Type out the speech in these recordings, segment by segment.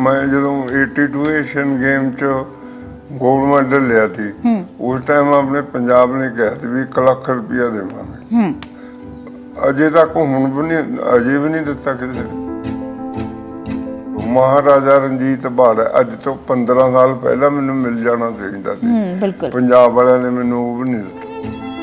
मैं जो 82 Asian game च गोल्ड मेडल लिया थी, उस टाइम अपने पंजाब ने कहा था भी 1 लाख रुपया देवांगे। अजे तक हुण भी नहीं, अजे भी नहीं दिता किसी ने। महाराजा रणजीत बाड़ा अज तो 15 साल पहला मैनू मिल जाना चाहिए सी, पंजाब वाले ने मैनू वो भी नहीं दिता।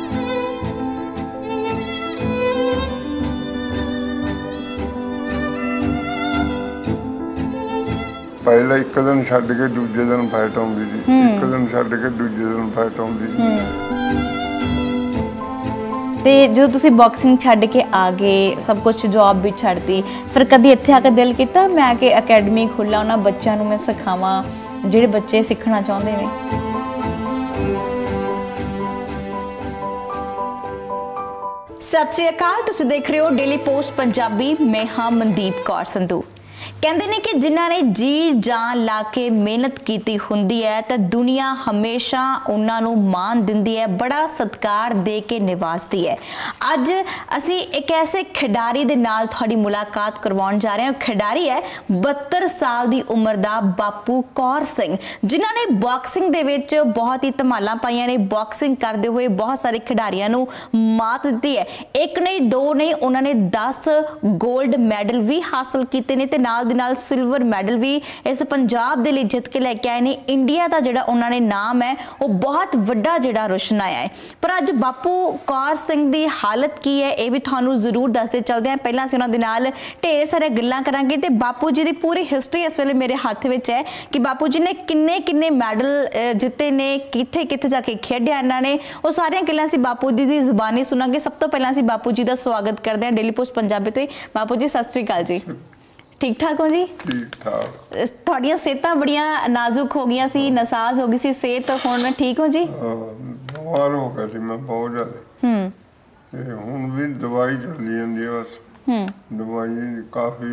पहले एक दिन छड्ड के दूजे दिन फाइट आउंदी सी, एक दिन छड्ड के दूजे दिन फाइट आउंदी सी। ते जो तुसी बॉक्सिंग छड्ड के आ गए, सब कुछ जॉब भी छड्डती, फिर कदी इत्थे आके दिल कीता मैं कि अकैडमी खोला, उन्हां बच्चों नूं मैं सिखावां जिहड़े बच्चे सीखना चाहुंदे ने? सत श्री अकाल, तुसी देख रहे हो डेली पोस्ट पंजाबी। मैं हाँ मनदीप कौर संधू। कहते हैं कि जिन्होंने जी जान ला के मेहनत की होंदी है तो दुनिया हमेशा उन्होंने मान दिंदी है, बड़ा सत्कार दे के निवाजती है। अज असी एक ऐसे खिडारी दे नाल थोड़ी मुलाकात करवाउण जा रहे हैं। खिडारी है 72 साल की उम्र का बापू कौर सिंह, जिन्होंने बॉक्सिंग दे विच बहुत ही धमालां पाईयां ने। बॉक्सिंग करते हुए बहुत सारे खिडारियां नूं मात दी है, एक नहीं दो नहीं, उन्होंने 10 गोल्ड मैडल भी हासिल किए ने ते नाल दी नाल सिल्वर मैडल भी इस पंजाब दे लई जित के लेके आए ने। इंडिया का जिहड़ा उन्होंने नाम है वो बहुत वड्डा जिहड़ा रोशन आया है। पर अज बापू कौर सिंह की हालत की है ये भी तुहानूं जरूर दसदे चलदे हैं। पहलां असीं उन्हां दे नाल ढेर सारे गल्लां करांगे ते बापू जी की पूरी हिस्टरी इस वेले मेरे हत्थ विच है कि बापू जी ने किन्ने किन्ने मैडल जिते ने, कित्थे कित्थे जाके खेडिया इन्हां ने, वो सारियां गल्लां असीं बापू जी की जुबानी सुनांगे। सब तो पहलां असीं बापू जी का स्वागत करते हैं डेली पोस्ट पंजाबी ते। बापू जी सत श्री अकाल जी। ठीक ठाक हो जी? ठीक ठाक। थोड़ियां सेहतां बड़ियां नाजुक हो गई सी, नसाज हो गई सी सेहत, हुण ठीक हो जी? बीमार हो गया सी मैं बहुत ज्यादा, ते हुण भी दवाई चली जांदी है बस। दवाई काफी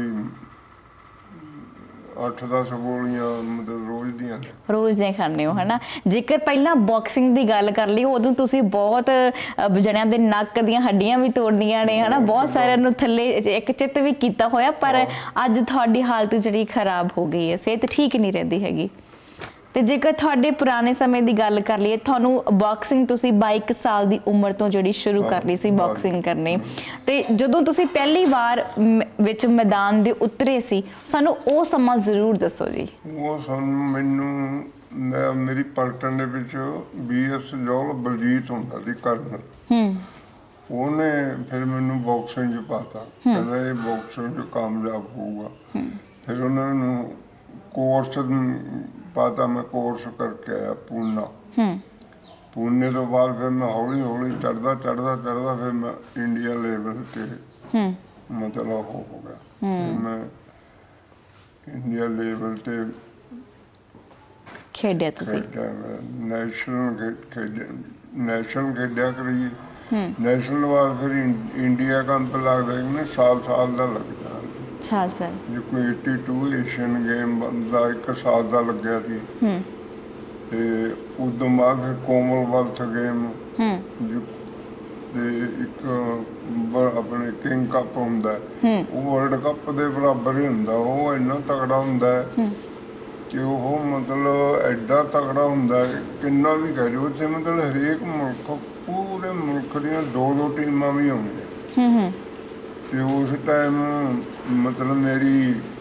8-10 गोलियां मतलब रोज दी खाने हो, है ना। जेकर पहला बॉक्सिंग की गल कर ली, उदों तुसी बहुत जणियां दे नक दीयां हड्डियां भी तोड़दियां ने, है ना, बहुत सारे नूं थल्ले एक चित भी कीता होया। पर अज तुहाडी हालत जिहड़ी खराब हो गई है, सेहत ठीक नहीं रहिंदी हैगी। ते जेकर तुहाडे पुराने समय की गल कर लीए, तुहानूं बॉक्सिंग तुसी 22 साल की उम्र तो जिहड़ी शुरू कर ली सी बॉक्सिंग करनी, ते जदों तुसी पहली बार विच मैदान दे उतरे सी, सानूं वो समा जरूर दसो जी। वो सानूं मैनूं मेरी पलटन दे विच BS जौल बलजीत हुंदा सी करनल, ਉਹਨੇ फिर मैनू बॉक्सिंग च पाता, कहता ये बॉक्सिंग च कामयाब होगा। फिर उन्होंने कोर्स पाता, मैं कोर्स करके आया पूना। पूने तो बाद फिर मैं हौली हौली चढ़दा फिर मैं इंडिया लेवल ते मतलब हो गया। फिर मैं इंडिया लेवल ते खेडिया नेशनल खेडिया करिए। नेशनल बाद फिर इंडिया कैंप लगता है साल का लग जाता, जो कोई 82 एशियन गेम का 1 साल का लग्या सी। ते उदों बाद फिर कॉमनवेल्थ गेम जो एक अपने किंग कप हुंदा है, वो वर्ल्ड कप के बराबर ही हुंदा। वो इन्ना तगड़ा हुंदा है कि वो मतलब एडा तगड़ा हुंदा है, किन्ना भी कह लो उत्थे मतलब हरेक मुल्क, पूरे मुल्क दी 2-2 टीमां भी होंदियां। ते उस टाइम मतलब मेरी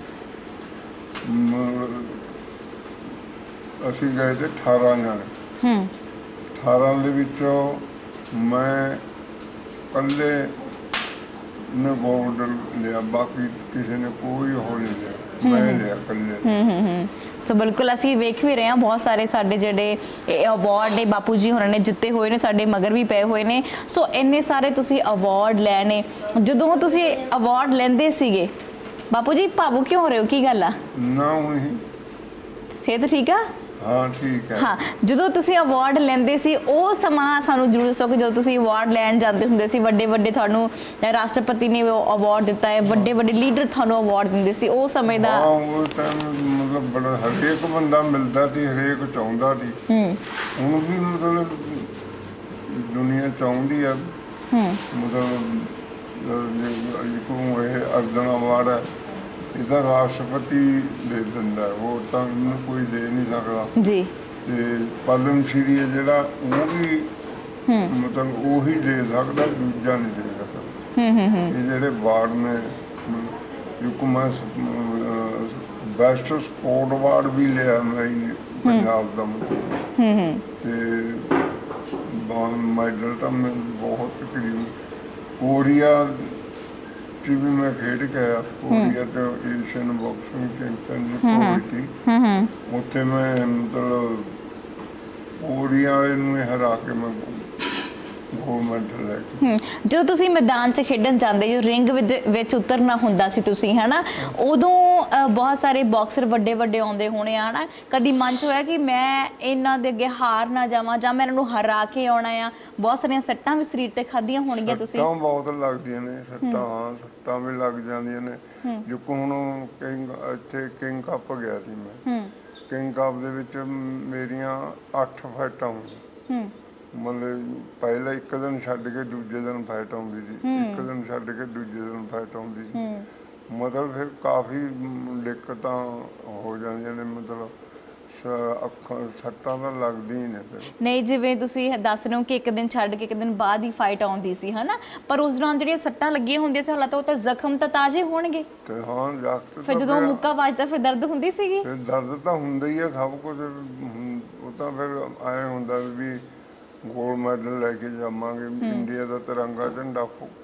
असीं गए थे 18 जाने, 18 दे विचों मैं कल्ले ने गोल्ड लिया, बाकी किसी ने कोई हो नहीं लिया, मैं लिया कल्ले। सो बिल्कुल असीं वेख भी रहे हैं बहुत सारे साडे जिहड़े अवार्ड ने बापू जी होरां ने जिते हुए ने, साडे मगर भी पे हुए ने। सो इन्ने सारे तुसीं अवार्ड लैने, जदों तुसीं अवार्ड लैंदे सीगे बापू जी भावुक क्यों हो रहे हो, की गल आ? ना हुई सेहत ठीक आ? हाँ ठीक है। हाँ, जो तुसीं अवार्ड लैंदे सी वो समा सानूं जरूर दसो कि जो तुसीं अवार्ड लैन जाते हुंदे सी, वड्डे वड्डे तुहानूं राष्ट्रपति ने अवार्ड दिता है, वड्डे वड्डे लीडर तुहानूं अवार्ड दिंदे सी, वो समय दा उस टाइम मतलब बड़ा हरेक बंदा मिलदा सी, हरेक चाहुंदा सी। हुण भी मतलब दुनिया चाहुंदी है, मतलब अर्जुन अवार्ड है ਇਹਦਾ ਰਾਸ਼ਟਰਪਤੀ ਦੇ ਦਿੰਦਾ, ਉਹ ਤਾਂ ਇਹਨੂੰ ਕੋਈ ਦੇ ਨਹੀਂ ਸਕਦਾ ਜੀ। ਤੇ ਪਦਮ ਸ਼੍ਰੀ ਹੈ ਜਿਹੜਾ ਉਹ ਵੀ ਮਤਲਬ ਉਹੀ ਦੇ ਸਕਦਾ, ਦੂਜਾ ਨਹੀਂ ਦੇ ਸਕਦਾ। ਇਹ ਜਿਹੜੇ ਅਵਾਰਡ ਨੇ, ਇੱਕ ਮੈਂ ਬੈਸਟ ਸਪੋਰਟ ਅਵਾਰਡ ਵੀ ਲਿਆ ਮੈਂ ਪੰਜਾਬ ਦਾ, ਮਤਲਬ ਤੇ ਮੈਡਲ ਤਾਂ ਮੈਂ ਬਹੁਤ ਤਕਰੀਬਨ ਕੋਰੀਆ ਚ ਵੀ ਮੈਂ ਖੇਡ ਕੇ ਆਇਆ। ਕੋਰੀਆ ਚ ਏਸ਼ੀਅਨ ਬਾਕਸਿੰਗ ਚੈਂਪੀਅਨਸ਼ਿਪ ਹੋਈ ਸੀ, ਉੱਥੇ ਮੈਂ ਮਤਲਬ ਕੋਰੀਆ ਵਾਲੇ ਨੂੰ ਹਰਾ ਕੇ ਮੈਂ ਗੋਲਡ ਮੈਡਲ ਲੈ ਕੇ। ਜਦੋਂ ਤੁਸੀਂ ਮੈਦਾਨ 'ਚ ਖੇਡਣ ਜਾਂਦੇ ਜੋ ਰਿੰਗ ਵਿੱਚ ਉਤਰਨਾ ਹੁੰਦਾ ਸੀ ਤੁਸੀਂ, ਹਨਾ, ਉਦੋਂ ਬਹੁਤ ਸਾਰੇ ਬਾਕਸਰ ਵੱਡੇ ਵੱਡੇ ਆਉਂਦੇ ਹੋਣੇ ਆ, ਹਨਾ, ਕਦੀ ਮਨ 'ਚ ਹੋਇਆ ਕਿ ਮੈਂ ਇਹਨਾਂ ਦੇ ਅੱਗੇ ਹਾਰ ਨਾ ਜਾਵਾਂ ਜਾਂ ਮੈਂ ਇਹਨਾਂ ਨੂੰ ਹਰਾ ਕੇ ਆਉਣਾ ਆ? ਬਹੁਤ ਸਾਰੀਆਂ ਸੱਟਾਂ ਵੀ ਸਰੀਰ ਤੇ ਖਾਧੀਆਂ ਹੋਣਗੀਆਂ ਤੁਸੀਂ? ਸੱਟਾਂ ਬਹੁਤ ਲੱਗਦੀਆਂ ਨੇ, ਸੱਟਾਂ ਵੀ ਲੱਗ ਜਾਂਦੀਆਂ ਨੇ। ਜੋ ਹੁਣ ਇੱਥੇ ਕਿੰਗ ਕੱਪ ਗਿਆ ਸੀ ਮੈਂ, ਕਿੰਗ ਕੱਪ ਦੇ ਵਿੱਚ ਮੇਰੀਆਂ 8 ਫਾਈਟਾਂ ਹੋਈਆਂ। ਮਤਲਬ ਪਹਿਲਾਂ ਇੱਕ ਦਿਨ ਛੱਡ ਕੇ ਦੂਜੇ ਦਿਨ ਫਾਈਟ ਆਉਂਦੀ ਸੀ, ਇੱਕ ਦਿਨ ਛੱਡ ਕੇ ਦੂਜੇ ਦਿਨ ਫਾਈਟ ਆਉਂਦੀ ਸੀ। ਮਤਲਬ ਫਿਰ ਕਾਫੀ ਦਿੱਕਤਾਂ ਹੋ ਜਾਂਦੀਆਂ ਨੇ, ਮਤਲਬ ਅੱਖਾਂ ਸੱਟਾਂ ਤਾਂ ਲੱਗਦੀਆਂ ਹੀ ਨੇ। ਫਿਰ ਨਹੀਂ, ਜਿਵੇਂ ਤੁਸੀਂ ਦੱਸ ਰਹੇ ਹੋ ਕਿ ਇੱਕ ਦਿਨ ਛੱਡ ਕੇ ਇੱਕ ਦਿਨ ਬਾਅਦ ਹੀ ਫਾਈਟ ਆਉਂਦੀ ਸੀ, ਹਨਾ, ਪਰ ਉਸ ਦੌਰਾਨ ਜਿਹੜੀਆਂ ਸੱਟਾਂ ਲੱਗੀਆਂ ਹੁੰਦੀਆਂ ਸੀ, ਹਾਲਾਂਕਿ ਉਹ ਤਾਂ ਜ਼ਖਮ ਤਾਂ ਤਾਜ਼ੇ ਹੋਣਗੇ। ਤੇ ਹਾਂ, ਫਿਰ ਜਦੋਂ ਮੁੱਕਾ ਵੱਜਦਾ ਫਿਰ ਦਰਦ ਹੁੰਦੀ ਸੀਗੀ? ਫਿਰ ਦਰਦ ਤਾਂ ਹੁੰਦਾ ਹੀ ਆ, ਸਭ ਕੁਝ। ਉਹ ਤਾਂ ਫਿਰ ਐਂ ਹੁੰਦਾ ਵੀ ਗੋਲਡ ਮੈਡਲ ਲੈ ਕੇ ਜਾਵਾਂਗੇ, ਇੰਡੀਆ ਦਾ ਤਿਰੰਗਾ ਝੰਡਾ,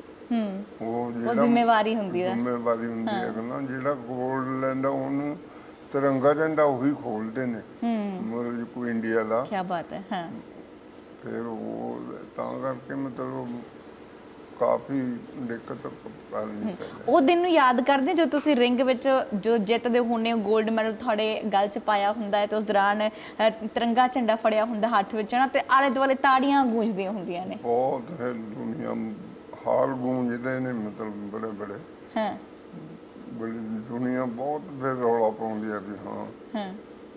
ਉਹ ਜ਼ਿੰਮੇਵਾਰੀ ਹੁੰਦੀ ਹੈ ਨਾ, ਜਿਹੜਾ ਗੋਲਡ ਲੈਂਦਾ ਉਹਨੂੰ ਤਿਰੰਗਾ ਝੰਡਾ ਉਹੀ ਖੋਲਦੇ ਨੇ, ਮਤਲਬ ਕੋਈ ਇੰਡੀਆ ਦਾ। ਕੀ ਬਾਤ ਹੈ। ਹਾਂ, ਫਿਰ ਉਹ ਤਾਂ ਕਰਕੇ ਮਤਲਬ ਕਾਫੀ ਦਿੱਕਤ ਆਉਂਦੀ ਹੈ। ਉਹ ਦਿਨ ਨੂੰ ਯਾਦ ਕਰਦੇ ਜੋ ਤੁਸੀਂ ਰਿੰਗ ਵਿੱਚ ਜੋ ਜਿੱਤਦੇ ਹੁੰਦੇ ਹੋ, ਗੋਲਡ ਮੈਡਲ ਤੁਹਾਡੇ ਗਲ 'ਚ ਪਾਇਆ ਹੁੰਦਾ ਹੈ ਤੇ ਉਸ ਦੌਰਾਨ ਤਿਰੰਗਾ ਝੰਡਾ ਫੜਿਆ ਹੁੰਦਾ ਹੱਥ ਵਿੱਚ ਨਾ, ਤੇ ਆਲੇ ਦੁਆਲੇ ਤਾੜੀਆਂ ਗੂੰਜਦੀਆਂ ਹੁੰਦੀਆਂ ਨੇ? ਬਹੁਤ ਫਿਰ ਦੁਨੀਆ ਹਾਲ ਗੂੰਜਦੇ ਨੇ, ਮਤਲਬ ਬੜੇ ਬੜੇ ਬੜੀ ਦੁਨੀਆ ਬਹੁਤ ਫਿਰ ਰੌਲਾ ਪਾਉਂਦੀ ਆ ਵੀ ਹਾਂ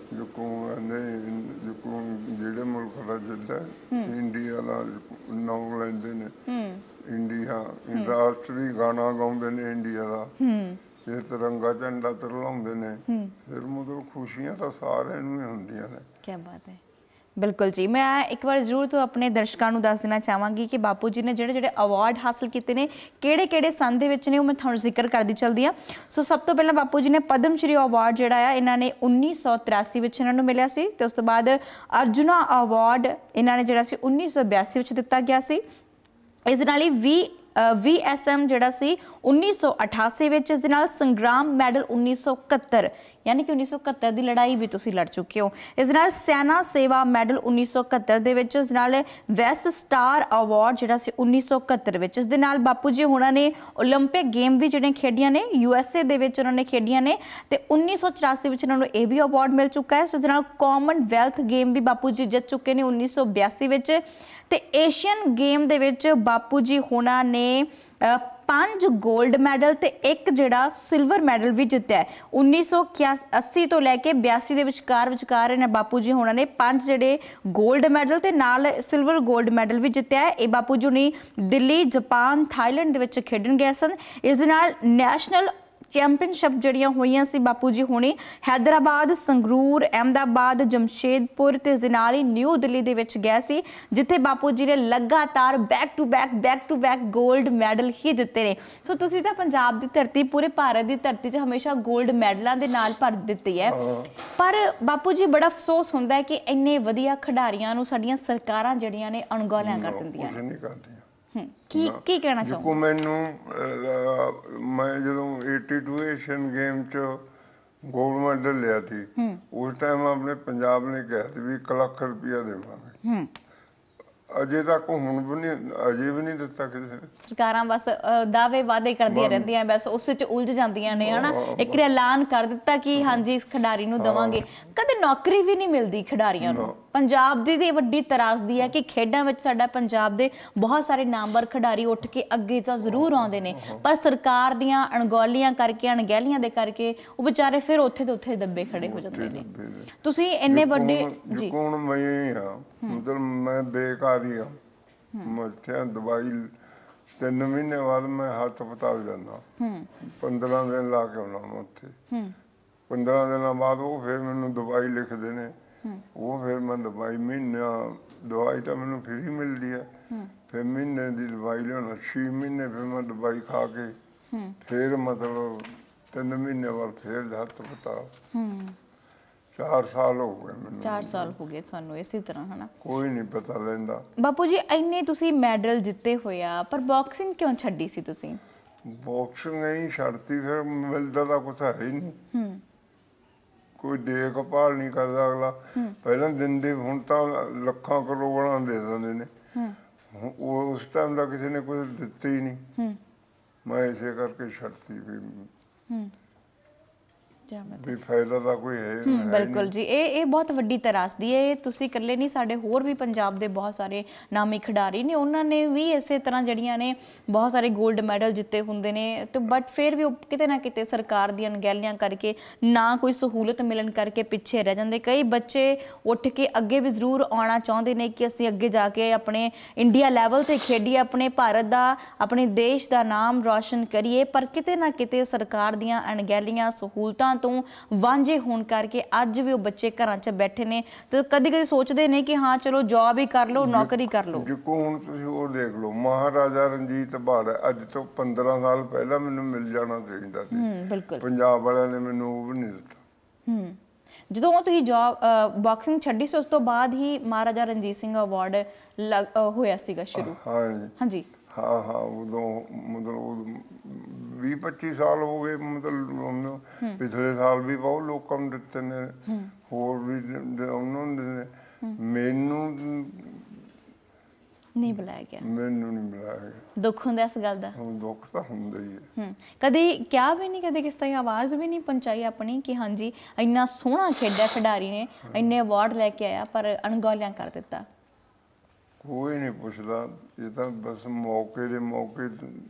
ਜਿਹੜੇ ਮੁਲਕ ਦਾ ਜਿੱਦਾਂ ਇੰਡੀਆ ਦਾ ਨਾਮ ਲੈਂਦੇ ਨੇ, ਇੰਡੀਆ ਰਾਸ਼ਟਰੀ ਗਾਣਾ ਗਾਉਂਦੇ ਨੇ ਇੰਡੀਆ ਦਾ, ਤੇ ਤਿਰੰਗਾ ਝੰਡਾ ਲਹਿਰਾਉਂਦੇ ਨੇ, ਫਿਰ ਮਤਲਬ ਖੁਸ਼ੀਆਂ ਤਾਂ ਸਾਰਿਆਂ ਨੂੰ ਹੀ ਹੁੰਦੀਆਂ ਨੇ। ਕੀ ਬਾਤ ਹੈ। ਬਿਲਕੁਲ ਜੀ, ਮੈਂ ਇੱਕ ਵਾਰ ਜ਼ਰੂਰ ਤੋਂ ਆਪਣੇ ਦਰਸ਼ਕਾਂ ਨੂੰ ਦੱਸ ਦੇਣਾ ਚਾਹਾਂਗੀ ਕਿ ਬਾਪੂ ਜੀ ਨੇ ਜਿਹੜੇ ਅਵਾਰਡ ਹਾਸਲ ਕੀਤੇ ਨੇ, ਕਿਹੜੇ ਸੰਨ ਦੇ ਵਿੱਚ ਨੇ, ਉਹ ਮੈਂ ਤੁਹਾਨੂੰ ਜ਼ਿਕਰ ਕਰਦੀ ਚੱਲਦੀ ਹਾਂ। ਸੋ ਸਭ ਤੋਂ ਪਹਿਲਾਂ ਬਾਪੂ ਜੀ ਨੇ ਪਦਮ ਸ਼੍ਰੀ ਅਵਾਰਡ ਜਿਹੜਾ ਆ ਇਹਨਾਂ ਨੇ 1983 ਵਿੱਚ ਇਹਨਾਂ ਨੂੰ ਮਿਲਿਆ ਸੀ, ਤੇ ਉਸ ਤੋਂ ਬਾਅਦ ਅਰਜੁਨਾ ਅਵਾਰਡ ਇਹਨਾਂ ਨੇ ਜਿਹੜਾ ਸੀ 1982 ਵਿੱਚ ਦਿੱਤਾ ਗਿਆ ਸੀ। ਇਸ ਦੇ ਨਾਲ ਹੀ VSM ਜਿਹੜਾ ਸੀ 1988 ਵਿੱਚ, ਇਸ ਦੇ ਨਾਲ ਸੰਗਰਾਮ ਮੈਡਲ 1971, ਯਾਨੀ ਕਿ 1971 ਦੀ ਲੜਾਈ ਵੀ ਤੁਸੀਂ ਲੜ ਚੁੱਕੇ ਹੋ। ਇਸ ਨਾਲ ਸੈਨਾ ਸੇਵਾ ਮੈਡਲ 1971 ਦੇ ਵਿੱਚ, ਇਸ ਨਾਲ ਵੈਸਟ ਸਟਾਰ ਅਵਾਰਡ ਜਿਹੜਾ ਸੀ 1971 ਵਿੱਚ। ਇਸ ਦੇ ਨਾਲ ਬਾਪੂ ਜੀ ਹੋਣਾ ਨੇ ਓਲੰਪਿਕ ਗੇਮ ਵੀ ਜਿਹੜੇ ਖੇਡੀਆਂ ਨੇ, USA ਦੇ ਵਿੱਚ ਉਹਨਾਂ ਨੇ ਖੇਡੀਆਂ ਨੇ, ਤੇ 1984 ਵਿੱਚ ਇਹਨਾਂ ਨੂੰ ਇਹ ਵੀ ਅਵਾਰਡ ਮਿਲ ਚੁੱਕਾ ਹੈ। ਇਸ ਦੇ ਨਾਲ ਕਾਮਨਵੈਲਥ ਗੇਮ ਵੀ ਬਾਪੂ ਜੀ ਜਿੱਤ ਚੁੱਕੇ ਨੇ 1982 ਵਿੱਚ, ਤੇ ਏਸ਼ੀਅਨ ਗੇਮ ਦੇ ਵਿੱਚ ਬਾਪੂ ਜੀ ਹੋਣਾ ਨੇ 5 ਗੋਲਡ ਮੈਡਲ ਤੇ ਇੱਕ ਜਿਹੜਾ ਸਿਲਵਰ ਮੈਡਲ ਵੀ ਜਿੱਤਿਆ ਹੈ। 1980 ਤੋਂ ਲੈ ਕੇ 82 ਦੇ ਵਿਚਕਾਰ ਇਹਨਾਂ ਬਾਪੂ ਜੀ ਹੋਣਾ ਨੇ 5 ਜਿਹੜੇ ਗੋਲਡ ਮੈਡਲ ਤੇ ਨਾਲ ਸਿਲਵਰ ਗੋਲਡ ਮੈਡਲ ਵੀ ਜਿੱਤਿਆ ਹੈ। ਇਹ ਬਾਪੂ ਜੀ ਨੇ ਦਿੱਲੀ, ਜਾਪਾਨ, ਥਾਈਲੈਂਡ ਦੇ ਵਿੱਚ ਖੇਡਣ ਗਏ ਸਨ। ਇਸ ਦੇ ਨਾਲ ਨੈਸ਼ਨਲ ਚੈਂਪੀਅਨਸ਼ਿਪ ਜਿਹੜੀਆਂ ਹੋਈਆਂ ਸੀ ਬਾਪੂ ਜੀ ਹੋਣੀ ਹੈਦਰਾਬਾਦ, ਸੰਗਰੂਰ, ਅਹਿਮਦਾਬਾਦ, ਜਮਸ਼ੇਦਪੁਰ ਤੇ ਇਸ ਦੇ ਨਾਲ ਹੀ ਨਿਊ ਦਿੱਲੀ ਦੇ ਵਿੱਚ ਗਏ ਸੀ, ਜਿੱਥੇ ਬਾਪੂ ਜੀ ਨੇ ਲਗਾਤਾਰ back to back gold medal ਹੀ ਜਿੱਤੇ ਨੇ। ਸੋ ਤੁਸੀਂ ਤਾਂ ਪੰਜਾਬ ਦੀ ਧਰਤੀ, ਪੂਰੇ ਭਾਰਤ ਦੀ ਧਰਤੀ 'ਚ ਹਮੇਸ਼ਾ ਗੋਲਡ ਮੈਡਲਾਂ ਦੇ ਨਾਲ ਭਰ ਦਿੱਤੀ ਹੈ, ਪਰ ਬਾਪੂ ਜੀ ਬੜਾ ਅਫਸੋਸ ਹੁੰਦਾ ਹੈ ਕਿ ਇੰਨੇ ਵਧੀਆ ਖਿਡਾਰੀਆਂ ਨੂੰ ਸਾਡੀਆਂ ਸਰਕਾਰਾਂ ਜਿਹੜੀਆਂ ਨੇ ਅਣਗੌਲਿਆਂ ਕਰ ਦਿੰਦੀਆਂ ਨੇ। ਕੀ ਕਹਿਣਾ ਚਾਹੋਗੇ? ਮੈਨੂੰ ਮੈਂ ਜਦੋਂ 82 ਏਸ਼ੀਅਨ ਗੇਮ 'ਚ ਗੋਲਡ ਮੈਡਲ ਲਿਆ ਸੀ, ਉਸ ਟਾਈਮ ਆਪਣੇ ਪੰਜਾਬ ਨੇ ਕਿਹਾ ਸੀ ਵੀ 1 ਲੱਖ ਰੁਪਇਆ ਦੇਵਾਂਗੇ। ਅਜੇ ਤੱਕ ਅਜੇ ਵੀ ਨਹੀਂ ਦਿੱਤਾ ਕਿਸੇ ਨੇ। ਸਰਕਾਰਾਂ ਬਸ ਦਾਅਵੇ ਵਾਅਦੇ ਕਰਦੀਆਂ ਰਹਿੰਦੀਆਂ, ਬਸ ਉਸ ਵਿੱਚ ਉਲਝ ਜਾਂਦੀਆਂ ਨੇ, ਹਨਾ। ਇੱਕ ਐਲਾਨ ਕਰ ਦਿੱਤਾ ਕਿ ਹਾਂਜੀ ਇਸ ਖਿਡਾਰੀ ਨੂੰ ਦੇਵਾਂਗੇ, ਕਦੇ ਨੌਕਰੀ ਵੀ ਨਹੀਂ ਮਿਲਦੀ ਖਿਡਾਰੀਆਂ ਨੂੰ। ਪੰਜਾਬ ਦੀ ਵੱਡੀ ਤਰਾਸਦੀ ਹੈ ਕਿ ਖੇਡਾਂ ਵਿੱਚ ਸਾਡਾ ਪੰਜਾਬ ਦੇ ਬਹੁਤ ਸਾਰੇ ਨਾਮਵਰ ਖਿਡਾਰੀ ਉੱਠ ਕੇ ਅੱਗੇ ਤਾਂ ਜ਼ਰੂਰ ਆਉਂਦੇ ਨੇ, ਪਰ ਸਰਕਾਰ ਦੀਆਂ ਅਣਗੌਲੀਆਂ ਕਰਕੇ, ਅਣਗਹਿਲੀਆਂ ਦੇ ਕਰਕੇ ਉਹ ਵਿਚਾਰੇ ਫਿਰ ਉੱਥੇ ਦੇ ਉੱਥੇ ਦੱਬੇ ਖੜੇ ਹੋ ਜਾਂਦੇ ਨੇ। ਤੁਸੀਂ ਇੰਨੇ ਵੱਡੇ ਜੀ, ਹੁਣ ਮੈਂ ਮਤਲਬ ਮੈਂ ਬੇਕਾਰ ਹੀ ਆ, ਮੈਂ ਦਵਾਈ 3 ਮਹੀਨੇ ਬਾਅਦ मैं ਹਸਪਤਾਲ जाना, 15 दिन ला के आना मैं उत्थे। 15 दिनों बाद वो फिर मैनू दवाई लिखते हैं, वो फिर मैं दवाई महीना दवाई तो मैनू फ्री मिलती है, फिर महीने की दवाई लिया 6 महीने फिर मैं दवाई खा के फिर मतलब 3 महीने बाद फिर हस्पताल। 4 साल हो गए मैनू। 4 साल हो गए थानू इसी तरह, है ना? कोई नहीं पता लैंदा। बापू जी इन्ने तुसी मैडल जिते होए आ, पर बॉक्सिंग क्यों छड्डी सी तुसी? बॉक्सिंग नहीं छड़ती, फिर मिलता तो कुछ है ही नहीं, कोई देखभाल नहीं करता अगला। पहले दिंदे हुण तां लखां करोड़ां दे दिंदे ने, उस टाइम का किसी ने कुछ दिते ही नहीं। मैं इसे करके छड़ती भी ਵੀ ਫਾਇਦਾ ਤਾਂ ਕੋਈ ਹੈ ਨਹੀਂ। ਬਿਲਕੁਲ ਜੀ, ਇਹ ਬਹੁਤ ਵੱਡੀ ਤਰਾਸਦੀ ਹੈ। ਇਹ ਤੁਸੀਂ ਇਕੱਲੇ ਨਹੀਂ, ਸਾਡੇ ਹੋਰ ਵੀ ਪੰਜਾਬ ਦੇ ਬਹੁਤ ਸਾਰੇ ਨਾਮੀ ਖਿਡਾਰੀ ਨੇ, ਉਹਨਾਂ ਨੇ ਵੀ ਇਸੇ ਤਰ੍ਹਾਂ ਜਿਹੜੀਆਂ ਨੇ ਬਹੁਤ ਸਾਰੇ 골ਡ ਮੈਡਲ ਜਿੱਤੇ ਹੁੰਦੇ ਨੇ, ਤੇ ਬਟ ਫਿਰ ਵੀ ਉਹ ਕਿਤੇ ਨਾ ਕਿਤੇ ਸਰਕਾਰ ਦੀਆਂ ਅਣਗਹਿਲੀਆਂ ਕਰਕੇ, ਨਾ ਕੋਈ ਸਹੂਲਤ ਮਿਲਣ ਕਰਕੇ ਪਿੱਛੇ ਰਹਿ ਜਾਂਦੇ। ਕਈ ਬੱਚੇ ਉੱਠ ਕੇ ਅੱਗੇ ਵੀ ਜ਼ਰੂਰ ਆਉਣਾ ਚਾਹੁੰਦੇ ਨੇ ਕਿ ਅਸੀਂ ਅੱਗੇ ਜਾ ਕੇ ਆਪਣੇ ਇੰਡੀਆ ਲੈਵਲ 'ਤੇ ਖੇਡੀਏ, ਆਪਣੇ ਭਾਰਤ ਦਾ, ਆਪਣੇ ਦੇਸ਼ ਦਾ ਨਾਮ ਰੌਸ਼ਨ ਕਰੀਏ, ਪਰ ਕਿਤੇ ਨਾ ਕਿਤੇ ਸਰਕਾਰ ਦੀਆਂ ਅਣਗਹਿਲੀਆਂ, ਸਹੂਲਤਾਂ ਤੋਂ ਵਾਂਝੇ ਹੋਣ ਕਰਕੇ ਅੱਜ ਵੀ ਉਹ ਬੱਚੇ ਘਰਾਂ 'ਚ ਬੈਠੇ ਨੇ ਤੇ ਕਦੀ-ਕਦੀ ਸੋਚਦੇ ਨੇ ਕਿ ਹਾਂ ਚਲੋ ਜੌਬ ਹੀ ਕਰ ਲਓ, ਨੌਕਰੀ ਕਰ ਲਓ। ਜਿੱਕੋ ਹੁਣ ਤੁਸੀਂ ਉਹ ਦੇਖ ਲਓ, ਮਹਾਰਾਜਾ ਰਣਜੀਤ ਬਾੜ ਅੱਜ ਤੋਂ 15 ਸਾਲ ਪਹਿਲਾਂ ਮੈਨੂੰ ਮਿਲ ਜਾਣਾ ਚਾਹੀਦਾ ਸੀ। ਬਿਲਕੁਲ, ਪੰਜਾਬ ਵਾਲਿਆਂ ਨੇ ਮੈਨੂੰ ਉਹ ਵੀ ਨਹੀਂ ਦਿੱਤਾ। ਜਦੋਂ ਤੁਸੀਂ ਜੌਬ ਬਾਕਸਿੰਗ ਛੱਡੀ ਸੀ ਉਸ ਤੋਂ ਬਾਅਦ ਹੀ ਮਹਾਰਾਜਾ ਰਣਜੀਤ ਸਿੰਘ ਅਵਾਰਡ ਹੋਇਆ ਸੀਗਾ ਸ਼ੁਰੂ? ਹਾਂਜੀ हाँ हाँ, उदों मतलब 20-25 साल हो गए, मतलब पिछले साल भी बहुत लोगों ने दिते ने, होर भी उन्होंने मैनू नहीं बुलाया गया। मैनू नहीं बुलाया गया। दुख हुंदा इस गल दा? दुख तो हुंदा ही है। कदी क्या भी नहीं, कदे किस तरह आवाज़ भी नहीं पहुंचाई अपनी कि हाँ जी इन्ना सोहना खेडा खिडारी ने, इन्ने अवार्ड लैके आया पर अणगौलियां कर दिता? कोई नहीं पुछदा, ये तो बस मौके दे मौके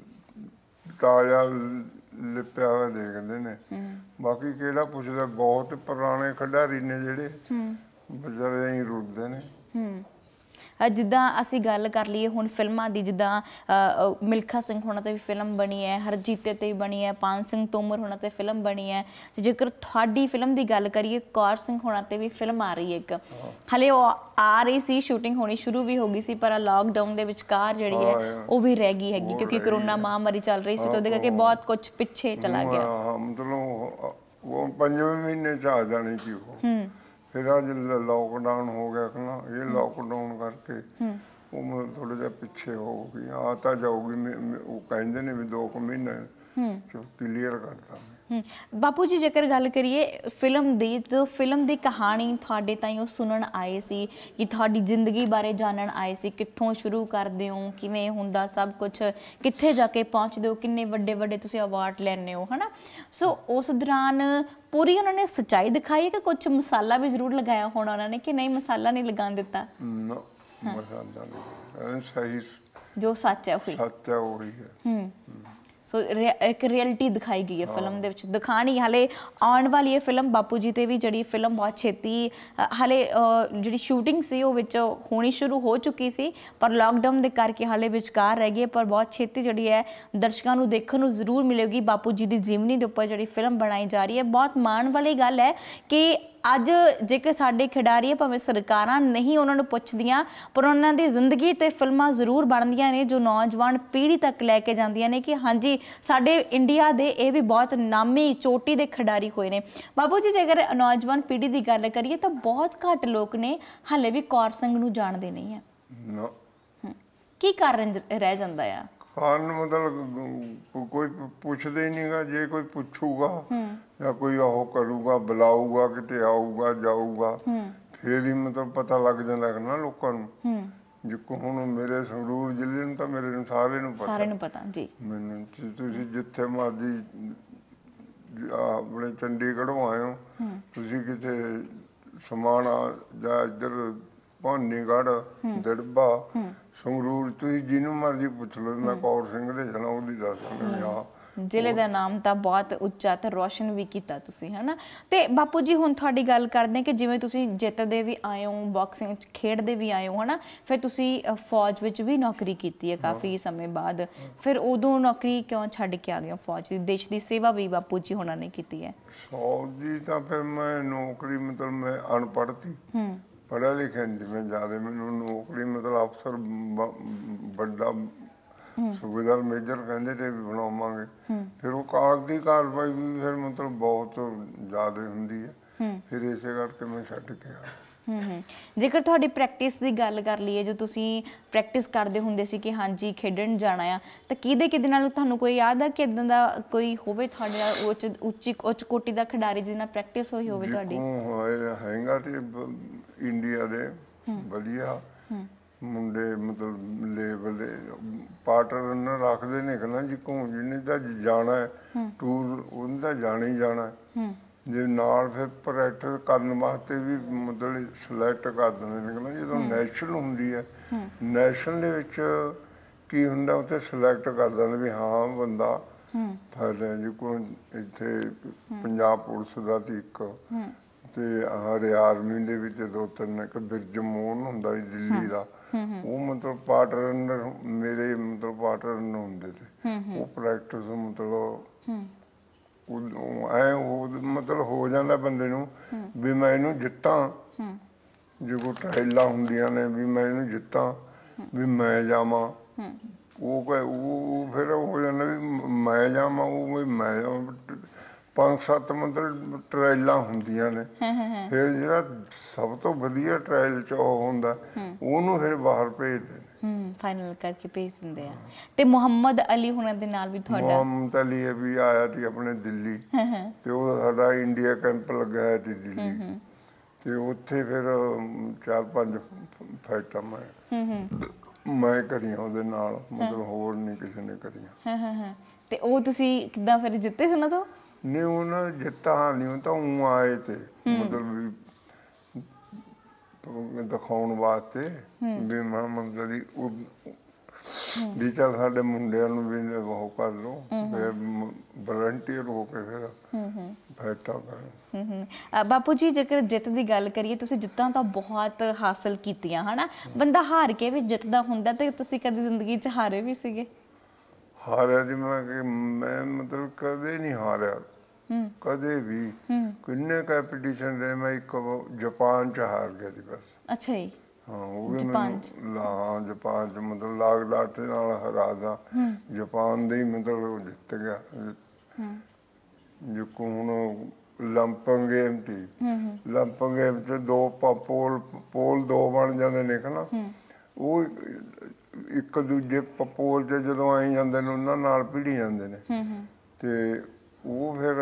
ताजा लिपया हुआ देखते ने, बाकी केड़ा पुछदा। बहुत पुराने खिडारी ने जिहड़े बेचारे ऐं रुलदे ने। जिद्दां असीं गल कर लईए हुण फिल्मां दी, जिद्दां मिल्खा सिंह होना ते भी फिल्म बनी है, हरजीते ते भी बनी है, पान सिंह तोमर होना ते फिल्म बनी है। जेकर तुहाडी फिल्म दी गल करिए, कौर सिंह होना ते भी फिल्म आ रही है एक, हले आ रही सी, शूटिंग होनी शुरू भी हो गई सी, पर लॉकडाउन दे विचकार जिहड़ी है वो भी रह गई हैगी क्योंकि कोरोना महामारी चल रही सी, तो ਉਹਦੇ ਕਰਕੇ बहुत कुछ पिछे चला गया। मतलब वो 5वें महीने च आ जानी थी वो, फिर आज लॉकडाउन हो गया ना, ये लॉकडाउन करके वो मतलब थोड़ा जा पिछे हो गई। आता जाऊगी, वो कहते ने भी 2 महीने क्लीयर करता। बापू जी जेकर गल करिए फिल्म दी, जो फिल्म दी कहानी तुहाडे ताईं ਉਹ सुनन आए सी कि तुहाडी जिंदगी बारे जानन आए सी, कित्थों शुरू करदे हो, किवें हुंदा सब कुछ, कित्थे जाके पहुंचदे हो, किन्ने वड्डे वड्डे तुसीं अवार्ड लैंदे हो, है ना? सो उस दौरान पूरी उन्होंने सच्चाई दिखाई है कि कुछ मसाला भी जरूर लगाया होना उन्होंने, कि नहीं मसाला नहीं लगान दिता? ना, मसाला नहीं, सही जो सच है वही सच है, वही है। सो एक रियलिटी दिखाई गई है फिल्म ਦੇ ਵਿੱਚ, ਦਿਖਾਣੀ ਹਾਲੇ ਆਉਣ ਵਾਲੀ ਹੈ ਫਿਲਮ। ਬਾਪੂ ਜੀ ਤੇ ਵੀ ਜਿਹੜੀ ਫਿਲਮ ਬਹੁਤ ਛੇਤੀ ਹਾਲੇ ਜਿਹੜੀ ਸ਼ੂਟਿੰਗ ਸੀ ਉਹ ਵਿੱਚ ਹੋਣੀ ਸ਼ੁਰੂ ਹੋ ਚੁੱਕੀ ਸੀ, ਪਰ ਲਾਕਡਾਊਨ ਦੇ ਕਰਕੇ ਹਾਲੇ ਵਿਚਕਾਰ ਰਹਿ ਗਈ, ਪਰ ਬਹੁਤ ਛੇਤੀ ਜਿਹੜੀ ਹੈ ਦਰਸ਼ਕਾਂ ਨੂੰ ਦੇਖਣ ਨੂੰ ਜ਼ਰੂਰ ਮਿਲੇਗੀ। ਬਾਪੂ ਜੀ ਦੀ ਜੀਵਨੀ ਦੇ ਉੱਪਰ ਜਿਹੜੀ ਫਿਲਮ ਬਣਾਈ ਜਾ ਰਹੀ ਹੈ, ਬਹੁਤ ਮਾਣ ਵਾਲੀ ਗੱਲ ਹੈ ਕਿ ਅੱਜ ਜੇਕਰ ਸਾਡੇ ਖਿਡਾਰੀ ਭਾਵੇਂ ਸਰਕਾਰਾਂ ਨਹੀਂ ਉਹਨਾਂ ਨੂੰ ਪੁੱਛਦੀਆਂ, ਪਰ ਉਹਨਾਂ ਦੀ ਜ਼ਿੰਦਗੀ ਤੇ ਫਿਲਮਾਂ ਜ਼ਰੂਰ ਬਣਦੀਆਂ ਨੇ ਜੋ ਨੌਜਵਾਨ ਪੀੜ੍ਹੀ ਤੱਕ ਲੈ ਕੇ ਜਾਂਦੀਆਂ ਨੇ ਕਿ ਹਾਂਜੀ ਸਾਡੇ ਇੰਡੀਆ ਦੇ ਇਹ ਵੀ ਬਹੁਤ ਨਾਮੀ ਚੋਟੀ ਦੇ ਖਿਡਾਰੀ ਹੋਏ ਨੇ। ਬਾਬੂ ਜੀ ਜੇਕਰ ਨੌਜਵਾਨ ਪੀੜ੍ਹੀ ਦੀ ਗੱਲ ਕਰੀਏ ਤਾਂ ਬਹੁਤ ਘੱਟ ਲੋਕ ਨੇ ਹਾਲੇ ਵੀ ਕੌਰ ਸਿੰਘ ਨੂੰ ਜਾਣਦੇ ਨਹੀਂ ਹੈ। ਕੀ ਕਾਰਨ ਰਹਿ ਜਾਂਦਾ ਆ? ਕਾਰਨ ਮਤਲਬ ਕੋਈ ਪੁੱਛਦਾ ਹੀ ਨਹੀਂਗਾ, ਜੇ ਕੋਈ ਪੁੱਛੂਗਾ ਜਾਂ ਕੋਈ ਉਹ ਕਰੂਗਾ, ਬੁਲਾਊਗਾ, ਕਿਤੇ ਆਊਗਾ ਜਾਊਗਾ, ਫਿਰ ਹੀ ਮਤਲਬ ਪਤਾ ਲੱਗ ਜਾਂਦਾ ਹੈ ਨਾ ਲੋਕਾਂ ਨੂੰ। ਜਿੱਕੋ ਹੁਣ ਮੇਰੇ ਸੰਗਰੂਰ ਜ਼ਿਲ੍ਹੇ ਨੂੰ ਤਾਂ ਮੇਰੇ ਨੂੰ ਸਾਰੇ ਨੂੰ ਪਤਾ ਜੀ। ਮੈਨੂੰ ਤੁਸੀਂ ਜਿੱਥੇ ਮਰਜ਼ੀ ਆਪਣੇ ਚੰਡੀਗੜ੍ਹੋਂ ਆਏ ਹੋ, ਤੁਸੀਂ ਕਿਤੇ ਸਮਾਣਾ ਜਾਂ ਇੱਧਰ ਭਾਨੀਗੜ੍ਹ, ਦਿੜਬਾ, ਸੰਗਰੂਰ, ਤੁਸੀਂ ਜਿਹਨੂੰ ਮਰਜ਼ੀ ਪੁੱਛ ਲਓ ਮੈਂ ਕੌਰ ਸਿੰਘ ਦੇ ਜਾਣਾ ਉਹਦੀ ਦੱਸ ਦਿੰਦੇ ਆ। ਜ਼ਿਲ੍ਹੇ ਦਾ ਨਾਮ ਤਾਂ ਬਹੁਤ ਉੱਚਾ ਤੇ ਰੋਸ਼ਨ ਵੀ ਕੀਤਾ ਤੁਸੀਂ, ਹਨਾ। ਤੇ ਬਾਪੂ ਜੀ ਹੁਣ ਤੁਹਾਡੀ ਗੱਲ ਕਰਦੇ ਕਿ ਜਿਵੇਂ ਤੁਸੀਂ ਜਿੱਤਦੇ ਵੀ ਆਏ ਹੋ, ਬਾਕਸਿੰਗ ਖੇਡਦੇ ਵੀ ਆਏ ਹੋ, ਹਨਾ, ਫਿਰ ਤੁਸੀਂ ਫੌਜ ਵਿੱਚ ਵੀ ਨੌਕਰੀ ਕੀਤੀ ਹੈ ਕਾਫੀ ਸਮੇਂ ਬਾਅਦ, ਫਿਰ ਉਦੋਂ ਨੌਕਰੀ ਕਿਉਂ ਛੱਡ ਕੇ ਆ ਗਏ ਹੋ ਫੌਜ ਦੀ? ਦੇਸ਼ ਦੀ ਸੇਵਾ ਵੀ ਬਾਪੂ ਜੀ ਹੋਣਾ ਨੇ ਕੀਤੀ ਹੈ। ਫੌਜ ਦੀ ਤਾਂ ਫਿਰ ਮੈਂ ਨੌਕਰੀ ਮਤਲਬ ਮੈਂ ਅਨਪੜ੍ਹ ਸੀ, ਪੜ੍ਹਿਆ ਲਿਖਿਆ ਨਹੀਂ ਮੈਂ ਜ਼ਿਆਦਾ, ਮੈਨੂੰ ਨੌਕਰੀ ਮਤਲਬ ਅਫਸਰ ਵੱਡਾ ਸੂਬੇਦਾਰ ਮੇਜਰ ਕਹਿੰਦੇ ਤੇ ਵੀ ਬਣਾਵਾਂਗੇ, ਫਿਰ ਉਹ ਕਾਗਜ਼ੀ ਕਾਰਵਾਈ ਵੀ ਫਿਰ ਮਤਲਬ ਬਹੁਤ ਜ਼ਿਆਦਾ ਹੁੰਦੀ ਹੈ, ਫਿਰ ਇਸੇ ਕਰਕੇ ਮੈਂ ਛੱਡ ਕੇ ਆ। ਜੇਕਰ ਤੁਹਾਡੀ ਪ੍ਰੈਕਟਿਸ ਦੀ ਗੱਲ ਕਰ ਲਈਏ, ਜੋ ਤੁਸੀਂ ਪ੍ਰੈਕਟਿਸ ਕਰਦੇ ਹੁੰਦੇ ਸੀ ਕਿ ਹਾਂਜੀ ਖੇਡਣ ਜਾਣਾ ਆ, ਤਾਂ ਕਿਹਦੇ ਨਾਲ ਤੁਹਾਨੂੰ ਕੋਈ ਯਾਦ ਆ ਕਿ ਇੱਦਾਂ ਦਾ ਕੋਈ ਹੋਵੇ ਤੁਹਾਡੇ ਉੱਚ ਕੋਟੀ ਦਾ ਖਿਡਾਰੀ ਜਿਹਦੇ ਨਾਲ ਪ੍ਰੈਕਟਿਸ ਹੋਈ ਹੋਵੇ ਤੁਹਾਡੀ? ਹੈਗਾ ਤੇ ਇੰਡੀਆ ਦੇ ਵਧੀਆ ਮੁੰਡੇ ਮਤਲਬ ਲੈਵਲ ਦੇ ਪਾਰਟਨਰ ਰੱਖਦੇ ਨੇ ਕਿ ਨਾ ਜੀ, ਘੁੰਮ ਜਿਹਨੇ ਤਾਂ ਜਾਣਾ ਹੈ ਟੂਰ ਉਹਨੇ ਤਾਂ ਜਾਣਾ ਹੀ ਜਾਣਾ, ਜੇ ਨਾਲ ਫਿਰ ਪ੍ਰੈਕਟਿਸ ਕਰਨ ਵਾਸਤੇ ਵੀ ਮਤਲਬ ਸਿਲੈਕਟ ਕਰ ਦਿੰਦੇ ਨੇ ਕਿ ਨਾ, ਜਦੋਂ ਨੈਸ਼ਨਲ ਹੁੰਦੀ ਹੈ, ਨੈਸ਼ਨਲ ਦੇ ਵਿੱਚ ਕੀ ਹੁੰਦਾ ਉੱਥੇ ਸਿਲੈਕਟ ਕਰ ਦਿੰਦੇ ਵੀ ਹਾਂ ਬੰਦਾ ਫਾਇਦਾ ਜੀ। ਕੋਈ ਇੱਥੇ ਪੰਜਾਬ ਪੁਲਿਸ ਦਾ ਤੇ ਇੱਕ ਤੇ ਹਰ ਆਰਮੀ ਦੇ ਵਿੱਚ 2-3 ਇੱਕ ਬਿਰਜ ਮੋਹਨ ਹੁੰਦਾ ਜੀ ਦਿੱਲੀ ਦਾ, ਉਹ ਮਤਲਬ ਪਾਰਟਨਰ ਮੇਰੇ ਮਤਲਬ ਪਾਰਟਨਰ ਹੁੰਦੇ ਤੇ ਉਹ ਪ੍ਰੈਕਟਿਸ ਮਤਲਬ ਮਤਲਬ ਹੋ ਜਾਂਦਾ ਬੰਦੇ ਨੂੰ ਵੀ ਮੈਂ ਇਹਨੂੰ ਜਿੱਤਾਂ, ਜੇ ਕੋਈ ਟਰਾਇਲਾਂ ਹੁੰਦੀਆਂ ਨੇ ਵੀ ਮੈਂ ਇਹਨੂੰ ਜਿੱਤਾਂ ਵੀ ਮੈਂ ਜਾਵਾਂ, ਉਹ ਫਿਰ ਹੋ ਜਾਂਦਾ ਵੀ ਮੈਂ ਜਾਵਾਂ, ਉਹ ਵੀ ਮੈਂ ਜਾਵਾਂ। 5-7 ਮਤਲਬ ਟਰਾਇਲਾਂ ਹੁੰਦੀਆਂ ਨੇ, ਫਿਰ ਜਿਹੜਾ ਸਭ ਤੋਂ ਵਧੀਆ ਟਰਾਇਲ 'ਚ ਉਹ ਹੁੰਦਾ ਉਹਨੂੰ ਫਿਰ ਬਾਹਰ ਭੇਜਦੇ ਨੇ, ਫਾਈਨਲ ਕਰਕੇ ਭੇਜ ਦਿੰਦੇ ਆ। ਤੇ ਮੁਹੰਮਦ ਅਲੀ ਹੁਣਾਂ ਦੇ ਨਾਲ ਵੀ ਤੁਹਾਡਾ? ਮੁਹੰਮਦ ਅਲੀ ਵੀ ਆਇਆ ਸੀ ਆਪਣੇ ਦਿੱਲੀ, ਤੇ ਉਹ ਸਾਡਾ ਇੰਡੀਆ ਕੈਂਪ ਲੱਗਿਆ ਸੀ ਦਿੱਲੀ, ਤੇ ਉੱਥੇ ਫਿਰ 4-5 ਫਾਈਟਾਂ ਮੈਂ ਕਰੀਆਂ ਉਹਦੇ ਨਾਲ, ਮਤਲਬ ਹੋਰ ਨਹੀਂ ਕਿਸੇ ਨੇ ਕਰੀਆਂ। ਤੇ ਉਹ ਤੁਸੀਂ ਕਿੱਦਾਂ ਫਿਰ ਜਿੱਤੇ ਸੀ ਉਹਨਾਂ ਤੋਂ? ਨਹੀਂ ਉਹਨਾਂ ਜਿੱਤਾ ਨਹੀਂ, ਉਹ ਤਾਂ ਉਹ ਆਏ ਤੇ ਮਤਲਬ ਦਿਖਾਉਣ ਵਾਸਤੇ ਵੀ ਮੁਹੰਮਦ ਅਲੀ ਵੀ ਚੱਲ ਸਾਡੇ ਮੁੰਡਿਆਂ ਨੂੰ ਵੀ ਉਹ ਕਰ ਲਓ, ਫਿਰ ਵਲੰਟੀਅਰ ਹੋ ਕੇ ਫਿਰ ਫਾਈਟਾਂ ਕਰਨ। ਬਾਪੂ ਜੀ ਜੇਕਰ ਜਿੱਤ ਦੀ ਗੱਲ ਕਰੀਏ, ਤੁਸੀਂ ਜਿੱਤਾਂ ਤਾਂ ਬਹੁਤ ਹਾਸਲ ਕੀਤੀਆਂ, ਹਨਾ, ਬੰਦਾ ਹਾਰ ਕੇ ਵੀ ਜਿੱਤਦਾ ਹੁੰਦਾ, ਤੇ ਤੁਸੀਂ ਕਦੇ ਜ਼ਿੰਦਗੀ 'ਚ ਹਾਰੇ ਵੀ ਸੀਗੇ? ਹਾਰਿਆ ਜੀ ਮੈਂ ਮਤਲਬ ਕਦੇ ਨਹੀਂ ਹਾਰਿਆ, ਕਦੇ ਵੀ। ਕਿੰਨੇ ਕੰਪੀਟੀਸ਼ਨ ਰਹੇ, ਮੈਂ ਇੱਕ ਜਾਪਾਨ 'ਚ ਹਾਰ ਗਿਆ ਜੀ ਬਸ। ਅੱਛਾ ਜੀ। ਹਾਂ, ਉਹ ਵੀ ਮੈਨੂੰ ਜਾਪਾਨ 'ਚ ਮਤਲਬ ਲਾਗ ਡਾਟੇ ਨਾਲ ਹਰਾ ਦਾ, ਜਾਪਾਨ ਦੇ ਹੀ ਮਤਲਬ ਜਿੱਤ ਗਿਆ। ਜੋ ਹੁਣ ਲੰਪਿੰਗ ਗੇਮ ਸੀ, ਲੰਪਿੰਗ ਗੇਮ 'ਚ ਪੋਲ 2 ਬਣ ਜਾਂਦੇ ਨੇ ਕਿ ਨਾ, ਉਹ ਇੱਕ ਦੂਜੇ ਪੋਲ 'ਚ ਜਦੋਂ ਆਈ ਜਾਂਦੇ ਨੇ ਉਹਨਾਂ ਨਾਲ ਭਿੜੀ ਜਾਂਦੇ ਨੇ, ਤੇ ਉਹ ਫਿਰ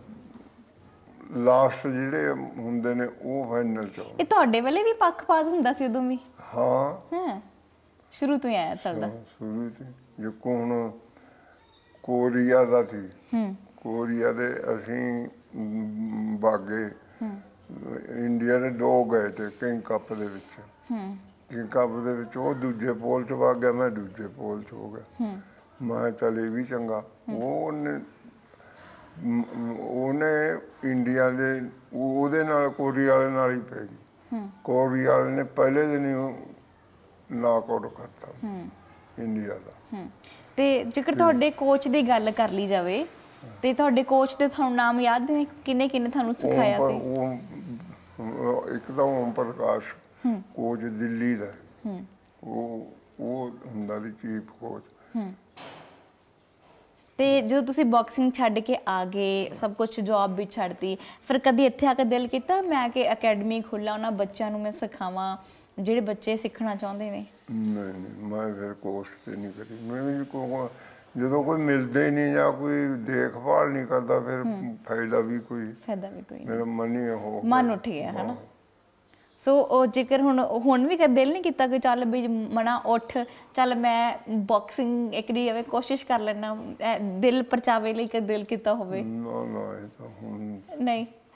ਲਾਸਟ ਜਿਹੜੇ ਹੁੰਦੇ ਨੇ ਉਹ ਫਾਈਨਲ 'ਚ। ਇਹ ਤੁਹਾਡੇ ਵੇਲੇ ਵੀ ਪੱਖਪਾਤ ਹੁੰਦਾ ਸੀ ਉਦੋਂ ਵੀ? ਹਾਂ, ਸ਼ੁਰੂ ਤੋਂ ਹੀ ਆਇਆ ਚੱਲਦਾ? ਸ਼ੁਰੂ ਤੋਂ। ਜੋ ਹੁਣ ਕੋਰੀਆ ਦਾ ਸੀ, ਕੋਰੀਆ ਦੇ ਅਸੀਂ ਬਾਗੇ ਇੰਡੀਆ ਦੇ 2 ਗਏ ਤੇ ਕਿੰਗ ਕੱਪ ਦੇ ਵਿੱਚ, ਕਿੰਗ ਕੱਪ ਦੇ ਵਿੱਚ ਉਹ ਦੂਜੇ ਪੋਲ 'ਚ ਵਗ ਗਿਆ, ਮੈਂ ਦੂਜੇ ਪੋਲ 'ਚ ਹੋ ਗਿਆ। ਮੈਂ ਚੱਲ ਇਹ ਵੀ ਚੰਗਾ। ਉਹਨੇ ਇੰਡੀਆ ਦੇ ਉਹਦੇ ਨਾਲ ਕੋਰੀਆ ਵਾਲੇ ਨਾਲ ਹੀ ਪੈ ਗਈ, ਕੋਰੀਆ ਵਾਲੇ ਨੇ ਪਹਿਲੇ ਦਿਨ ਹੀ ਨਾਕ ਆਊਟ ਕਰਤਾ ਇੰਡੀਆ ਦਾ। ਤੇ ਜੇਕਰ ਤੁਹਾਡੇ ਕੋਚ ਦੀ ਗੱਲ ਕਰ ਲਈ ਜਾਵੇ, ਤੇ ਤੁਹਾਡੇ ਕੋਚ ਦੇ ਤੁਹਾਨੂੰ ਨਾਮ ਯਾਦ ਨੇ, ਕਿੰਨੇ ਤੁਹਾਨੂੰ ਸਿਖਾਇਆ ਸੀ? ਇੱਕ ਤਾਂ ਓਮ ਪ੍ਰਕਾਸ਼ ਕੋਚ ਦਿੱਲੀ ਦਾ, ਉਹ ਹੁੰਦਾ ਸੀ ਚੀਫ ਕੋਚ। ਤੇ ਜਦੋਂ ਤੁਸੀਂ ਬਾਕਸਿੰਗ ਛੱਡ ਕੇ ਆ ਗਏ, ਸਭ ਕੁਝ ਜੌਬ ਵੀ ਛੱਡਤੀ, ਫਿਰ ਕਦੀ ਇੱਥੇ ਆ ਕੇ ਦਿਲ ਕੀਤਾ ਮੈਂ ਕਿ ਅਕੈਡਮੀ ਖੋਲ੍ਹਾਂ, ਉਹਨਾਂ ਬੱਚਿਆਂ ਨੂੰ ਮੈਂ ਸਿਖਾਵਾਂ ਜਿਹੜੇ ਬੱਚੇ ਸਿੱਖਣਾ ਚਾਹੁੰਦੇ ਨੇ? ਨਹੀਂ, ਮੈਂ ਫਿਰ ਕੋਸ਼ਿਸ਼ ਤੇ ਨਹੀਂ ਕਰੀ। ਮੈਂ ਵੀ ਜਦੋਂ ਕੋਈ ਮਿਲਦਾ ਹੀ ਨਹੀਂ ਜਾਂ ਕੋਈ ਦੇਖਭਾਲ ਨਹੀਂ ਕਰਦਾ, ਫਿਰ ਫਾਇਦਾ ਵੀ ਕੋਈ ਮੇਰਾ ਮਨ ਉੱਠ ਗਿਆ, ਹੈ ਨਾ। ਸੋ ਉਹ ਜੇਕਰ ਹੁਣ ਵੀ ਕਦੇ ਦਿਲ ਨਹੀਂ ਕੀਤਾ ਕਿ ਚੱਲ ਵੀ ਮਨਾ ਉੱਠ, ਚੱਲ ਮੈਂ ਬਾਕਸਿੰਗ ਇੱਕ ਦੀ ਐਵੇਂ ਕੋਸ਼ਿਸ਼ ਕਰ ਲੈਣਾ, ਦਿਲ ਪਰਚਾਵੇ ਲਈ ਕਦੇ ਦਿਲ ਕੀਤਾ ਹੋਵੇ? ਨਾ, ਇਹ ਤਾਂ ਹੁਣ ਨਹੀਂ।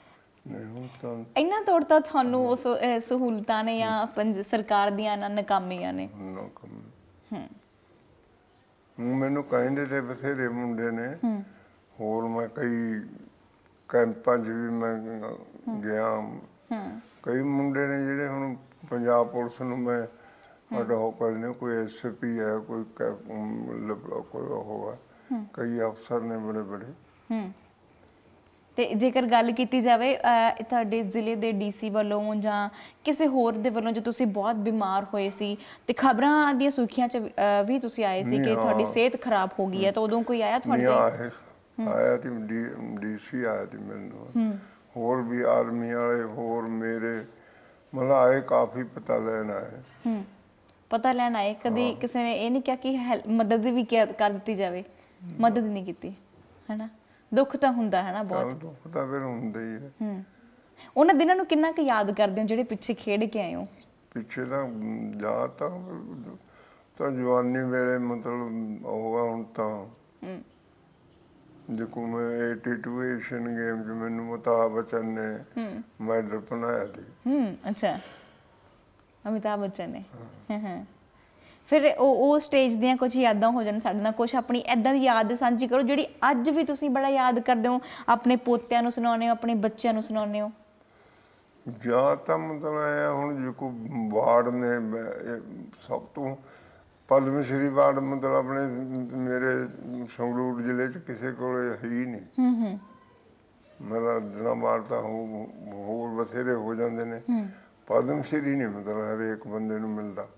ਨਹੀਂ ਹੁਣ ਤਾਂ ਇੰਨਾ ਤੌਰ ਤਾਂ ਤੁਹਾਨੂੰ ਉਸ ਸਹੂਲਤਾਂ ਨੇ ਜਾਂ ਸਰਕਾਰ ਦੀਆਂ ਨਾਕਾਮੀਆਂ ਨੇ? ਨਾ ਕੰਮ ਮੈਨੂੰ ਕਹਿੰਦੇ ਤੇ ਬਥੇਰੇ ਮੁੰਡੇ ਨੇ, ਹੋਰ ਮੈਂ ਕਈ ਕੈਂਪਾਂ 'ਚ ਵੀ ਮੈਂ ਗਿਆ। ਕਈ ਮੁੰਡੇ ਨੇ ਜਿਹੜੇ ਹੁਣ ਪੰਜਾਬ ਪੁਲਿਸ ਨੂੰ ਮੈਂ ਸਾਡਾ ਉਹ ਕਰਨੇ, ਕੋਈ SP ਹੈ, ਕੋਈ ਕੋਈ ਉਹ ਹੈ, ਕਈ ਅਫਸਰ ਨੇ ਬੜੇ ਬੜੇ। ਤੇ ਜੇਕਰ ਗੱਲ ਕੀਤੀ ਜਾਵੇ ਤੁਹਾਡੇ ਜ਼ਿਲ੍ਹੇ ਦੇ DC ਵੱਲੋਂ ਜਾਂ ਕਿਸੇ ਹੋਰ ਦੇ ਵੱਲੋਂ, ਜੋ ਤੁਸੀਂ ਬਹੁਤ ਬਿਮਾਰ ਹੋਏ ਸੀ ਤੇ ਖਬਰਾਂ ਦੀਆਂ ਸੁਰਖੀਆਂ 'ਚ ਵੀ ਤੁਸੀਂ ਆਏ ਸੀ ਕਿ ਤੁਹਾਡੀ ਸਿਹਤ ਖਰਾਬ ਹੋ ਗਈ ਹੈ, ਤਾਂ ਉਦੋਂ ਕੋਈ ਆਇਆ ਤੁਹਾਡੇ? ਆਇਆ ਸੀ DC ਆਇਆ ਸੀ ਮੈਨੂੰ, ਹੋਰ ਵੀ ਆਰਮੀ ਵਾਲੇ, ਹੋਰ ਮੇਰੇ ਮਤਲਬ ਆਏ, ਕਾਫੀ ਪਤਾ ਲੈਣ ਆਏ। ਪਤਾ ਲੈਣ ਆਏ? ਕਦੀ ਕਿਸੇ ਨੇ ਇਹ ਨਹੀਂ ਕਿਹਾ ਕਿ ਮਦਦ ਵੀ ਕਰ ਦਿੱਤੀ ਜਾਵੇ? ਮਦਦ ਨਹੀਂ ਕੀਤੀ ਹੈ ਨਾ? ਦੁੱਖ ਤਾਂ ਹੁੰਦਾ ਹੈ ਨਾ, ਬਹੁਤ ਦੁੱਖ ਤਾਂ ਫਿਰ ਹੁੰਦਾ ਹੀ ਹੈ। ਉਹਨਾਂ ਦਿਨਾਂ ਨੂੰ ਕਿੰਨਾ ਕੁ ਯਾਦ ਕਰਦੇ ਹੋ ਜਿਹੜੇ ਪਿੱਛੇ ਖੇਡ ਕੇ ਆਏ ਹੋ? ਪਿੱਛੇ ਤਾਂ ਯਾਦ ਤਾਂ ਜਵਾਨੀ ਵੇਲੇ ਮਤਲਬ ਉਹ ਹੁਣ ਤਾਂ ਦੇਖੋ ਮੈਂ 82 ਏਸ਼ੀਅਨ ਗੇਮ 'ਚ ਮੈਨੂੰ ਅਮਿਤਾਭ ਬੱਚਨ ਨੇ ਮੈਡਲ ਬਣਾਇਆ ਸੀ। ਅੱਛਾ, ਅਮਿਤਾਭ ਬੱਚਨ ਨੇ। ਫਿਰ ਉਹ ਸਟੇਜ ਦੀਆਂ ਕੁਝ ਯਾਦਾਂ ਹੋ ਜਾਣ ਸਾਡੇ ਨਾਲ, ਕੁਝ ਆਪਣੀ ਇੱਦਾਂ ਦੀ ਯਾਦ ਸਾਂਝੀ ਕਰੋ ਜਿਹੜੀ ਅੱਜ ਵੀ ਤੁਸੀਂ ਬੜਾ ਯਾਦ ਕਰਦੇ ਹੋ, ਆਪਣੇ ਪੋਤਿਆਂ ਨੂੰ ਸੁਣਾਉਂਦੇ ਹੋ, ਆਪਣੇ ਬੱਚਿਆਂ ਨੂੰ ਸੁਣਾਉਂਦੇ ਹੋ। ਯਾਦ ਤਾਂ ਮਤਲਬ ਇਹ ਹੁਣ ਜੇ ਕੋਈ ਵਾਰਡ ਨੇ ਸਭ ਤੋਂ ਪਦਮ ਸ਼੍ਰੀ ਵਾਰਡ ਮਤਲਬ ਆਪਣੇ ਮੇਰੇ ਸੰਗਰੂਰ ਜ਼ਿਲ੍ਹੇ 'ਚ ਕਿਸੇ ਕੋਲ ਹੈ ਹੀ ਨਹੀਂ। ਮੇਰਾ ਦਿਨਾਂ ਵਾਰ ਤਾਂ ਹੋਰ ਬਥੇਰੇ ਹੋ ਜਾਂਦੇ ਨੇ, ਪਦਮ ਸ਼੍ਰੀ ਨਹੀਂ ਮਤਲਬ ਹਰੇਕ ਬੰਦੇ ਨੂੰ ਮਿਲਦਾ।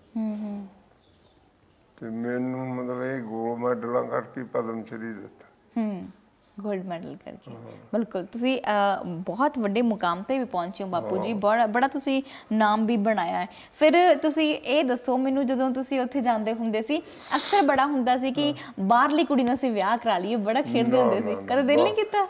ਤੇ ਮੈਨੂੰ ਮਤਲਬ ਇਹ ਗੋਲਡ ਮੈਡਲਾਂ ਕਰਕੇ ਪਦਮ ਸ਼੍ਰੀ ਦਿੱਤਾ। ਗੋਲਡ ਮੈਡਲ ਕਰਕੇ, ਬਿਲਕੁਲ। ਤੁਸੀਂ ਬਹੁਤ ਵੱਡੇ ਮੁਕਾਮ ਤੇ ਵੀ ਪਹੁੰਚੇ ਹੋ ਬਾਪੂ ਜੀ, ਬੜਾ ਤੁਸੀਂ ਨਾਮ ਵੀ ਬਣਾਇਆ ਹੈ। ਫਿਰ ਤੁਸੀਂ ਇਹ ਦੱਸੋ ਮੈਨੂੰ, ਜਦੋਂ ਤੁਸੀਂ ਉੱਥੇ ਜਾਂਦੇ ਹੁੰਦੇ ਸੀ, ਅਕਸਰ ਬੜਾ ਹੁੰਦਾ ਸੀ ਕਿ ਬਾਹਰਲੀ ਕੁੜੀ ਨਾਲ ਅਸੀਂ ਵਿਆਹ ਕਰਾ ਲਈਏ, ਬੜਾ ਖੇਡਦੇ ਹੁੰਦੇ ਸੀ, ਕਦੇ ਦਿਲ ਨਹੀਂ ਕੀਤਾ?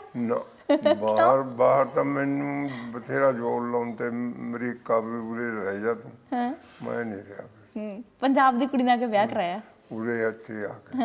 ਬਾਹਰ ਤਾਂ ਮੈਨੂੰ ਬਥੇਰਾ ਜੋਰ ਲਾਉਣ ਤੇ ਅਮਰੀਕਾ ਵੀ ਪੂਰੇ ਰਹਿ ਜਾ ਤੂੰ, ਮੈਂ ਨਹੀਂ ਰਿਹਾ। ਪੰਜਾਬ ਦੀ ਕੁੜੀ ਨਾਲ ਕੇ ਵਿਆਹ ਕਰਾਇਆ? ਪੂਰੇ ਇੱਥੇ ਆ ਕੇ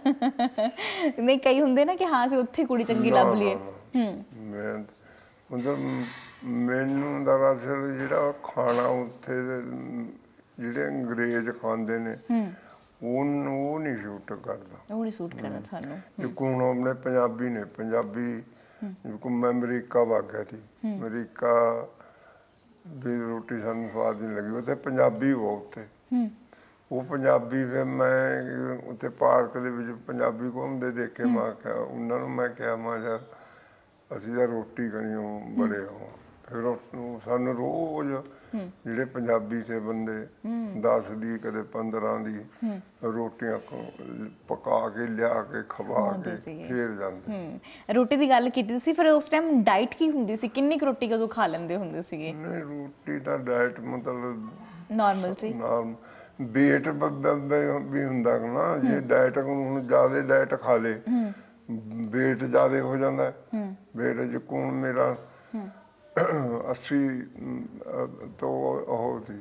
ਨਹੀਂ, ਕਈ ਹੁੰਦੇ ਨਾ ਕਿ ਹਾਂ ਅਸੀਂ ਉੱਥੇ ਕੁੜੀ ਚੰਗੀ ਲੱਭ ਲਈਏ। ਮੈਂ ਮਤਲਬ ਮੈਨੂੰ ਦਰਅਸਲ ਜਿਹੜਾ ਖਾਣਾ ਉੱਥੇ ਦੇ ਜਿਹੜੇ ਅੰਗਰੇਜ਼ ਖਾਂਦੇ ਨੇ ਉਹ ਨਹੀਂ ਸੂਟ ਕਰਦਾ। ਉਹ ਨਹੀਂ ਸੂਟ ਕਰਦਾ ਤੁਹਾਨੂੰ? ਹੁਣ ਆਪਣੇ ਪੰਜਾਬੀ ਨੇ, ਪੰਜਾਬੀ ਮੈਂ ਅਮਰੀਕਾ ਵਗ ਗਿਆ ਸੀ, ਅਮਰੀਕਾ ਦੀ ਰੋਟੀ ਸਾਨੂੰ ਸਵਾਦ ਨਹੀਂ ਲੱਗੀ, ਉੱਥੇ ਪੰਜਾਬੀ ਬਹੁਤ ਉੱਥੇ। ਉਹ ਪੰਜਾਬੀ ਫਿਰ ਮੈਂ ਉੱਥੇ ਪਾਰਕ ਦੇ ਵਿੱਚ ਪੰਜਾਬੀ ਘੁੰਮਦੇ ਦੇਖੇ, ਮੈਂ ਕਿਹਾ ਉਹਨਾਂ ਨੂੰ, ਮੈਂ ਕਿਹਾ ਮੈਂ ਯਾਰ ਅਸੀਂ ਤਾਂ ਰੋਟੀ ਕਣੀਓ ਬੜੇ ਹੋ। ਫਿਰ ਸਾਨੂੰ ਰੋਜ਼ ਜਿਹੜੇ ਪੰਜਾਬੀ ਥੇ ਬੰਦੇ 10 ਦੀ ਕਦੇ 15 ਦੀ ਰੋਟੀਆਂ ਪਕਾ ਕੇ ਲਿਆ ਕੇ ਖਵਾ ਕੇ ਫੇਰ ਜਾਂਦੇ। ਰੋਟੀ ਦੀ ਗੱਲ ਕੀਤੀ ਤੁਸੀਂ, ਫਿਰ ਉਸ ਟਾਈਮ ਡਾਈਟ ਕੀ ਹੁੰਦੀ ਸੀ? ਕਿੰਨੀ ਕੁ ਰੋਟੀ ਕਦੋਂ ਖਾ ਲੈਂਦੇ ਹੁੰਦੇ ਸੀਗੇ? ਨਹੀਂ, ਰੋਟੀ ਦਾ ਡਾਈਟ ਮਤਲਬ ਨਾਰਮਲ ਸੀ। ਵੇਟ ਵੀ ਹੁੰਦਾ ਨਾ, ਜੇ ਡਾਈਟ ਹੁਣ ਜ਼ਿਆਦਾ ਡਾਈਟ ਖਾ ਲੇ ਵੇਟ ਜ਼ਿਆਦਾ ਹੋ ਜਾਂਦਾ। ਵੇਟ ਜੇ ਕੋਣ ਮੇਰਾ 80 ਤੋਂ ਉਹ ਸੀ,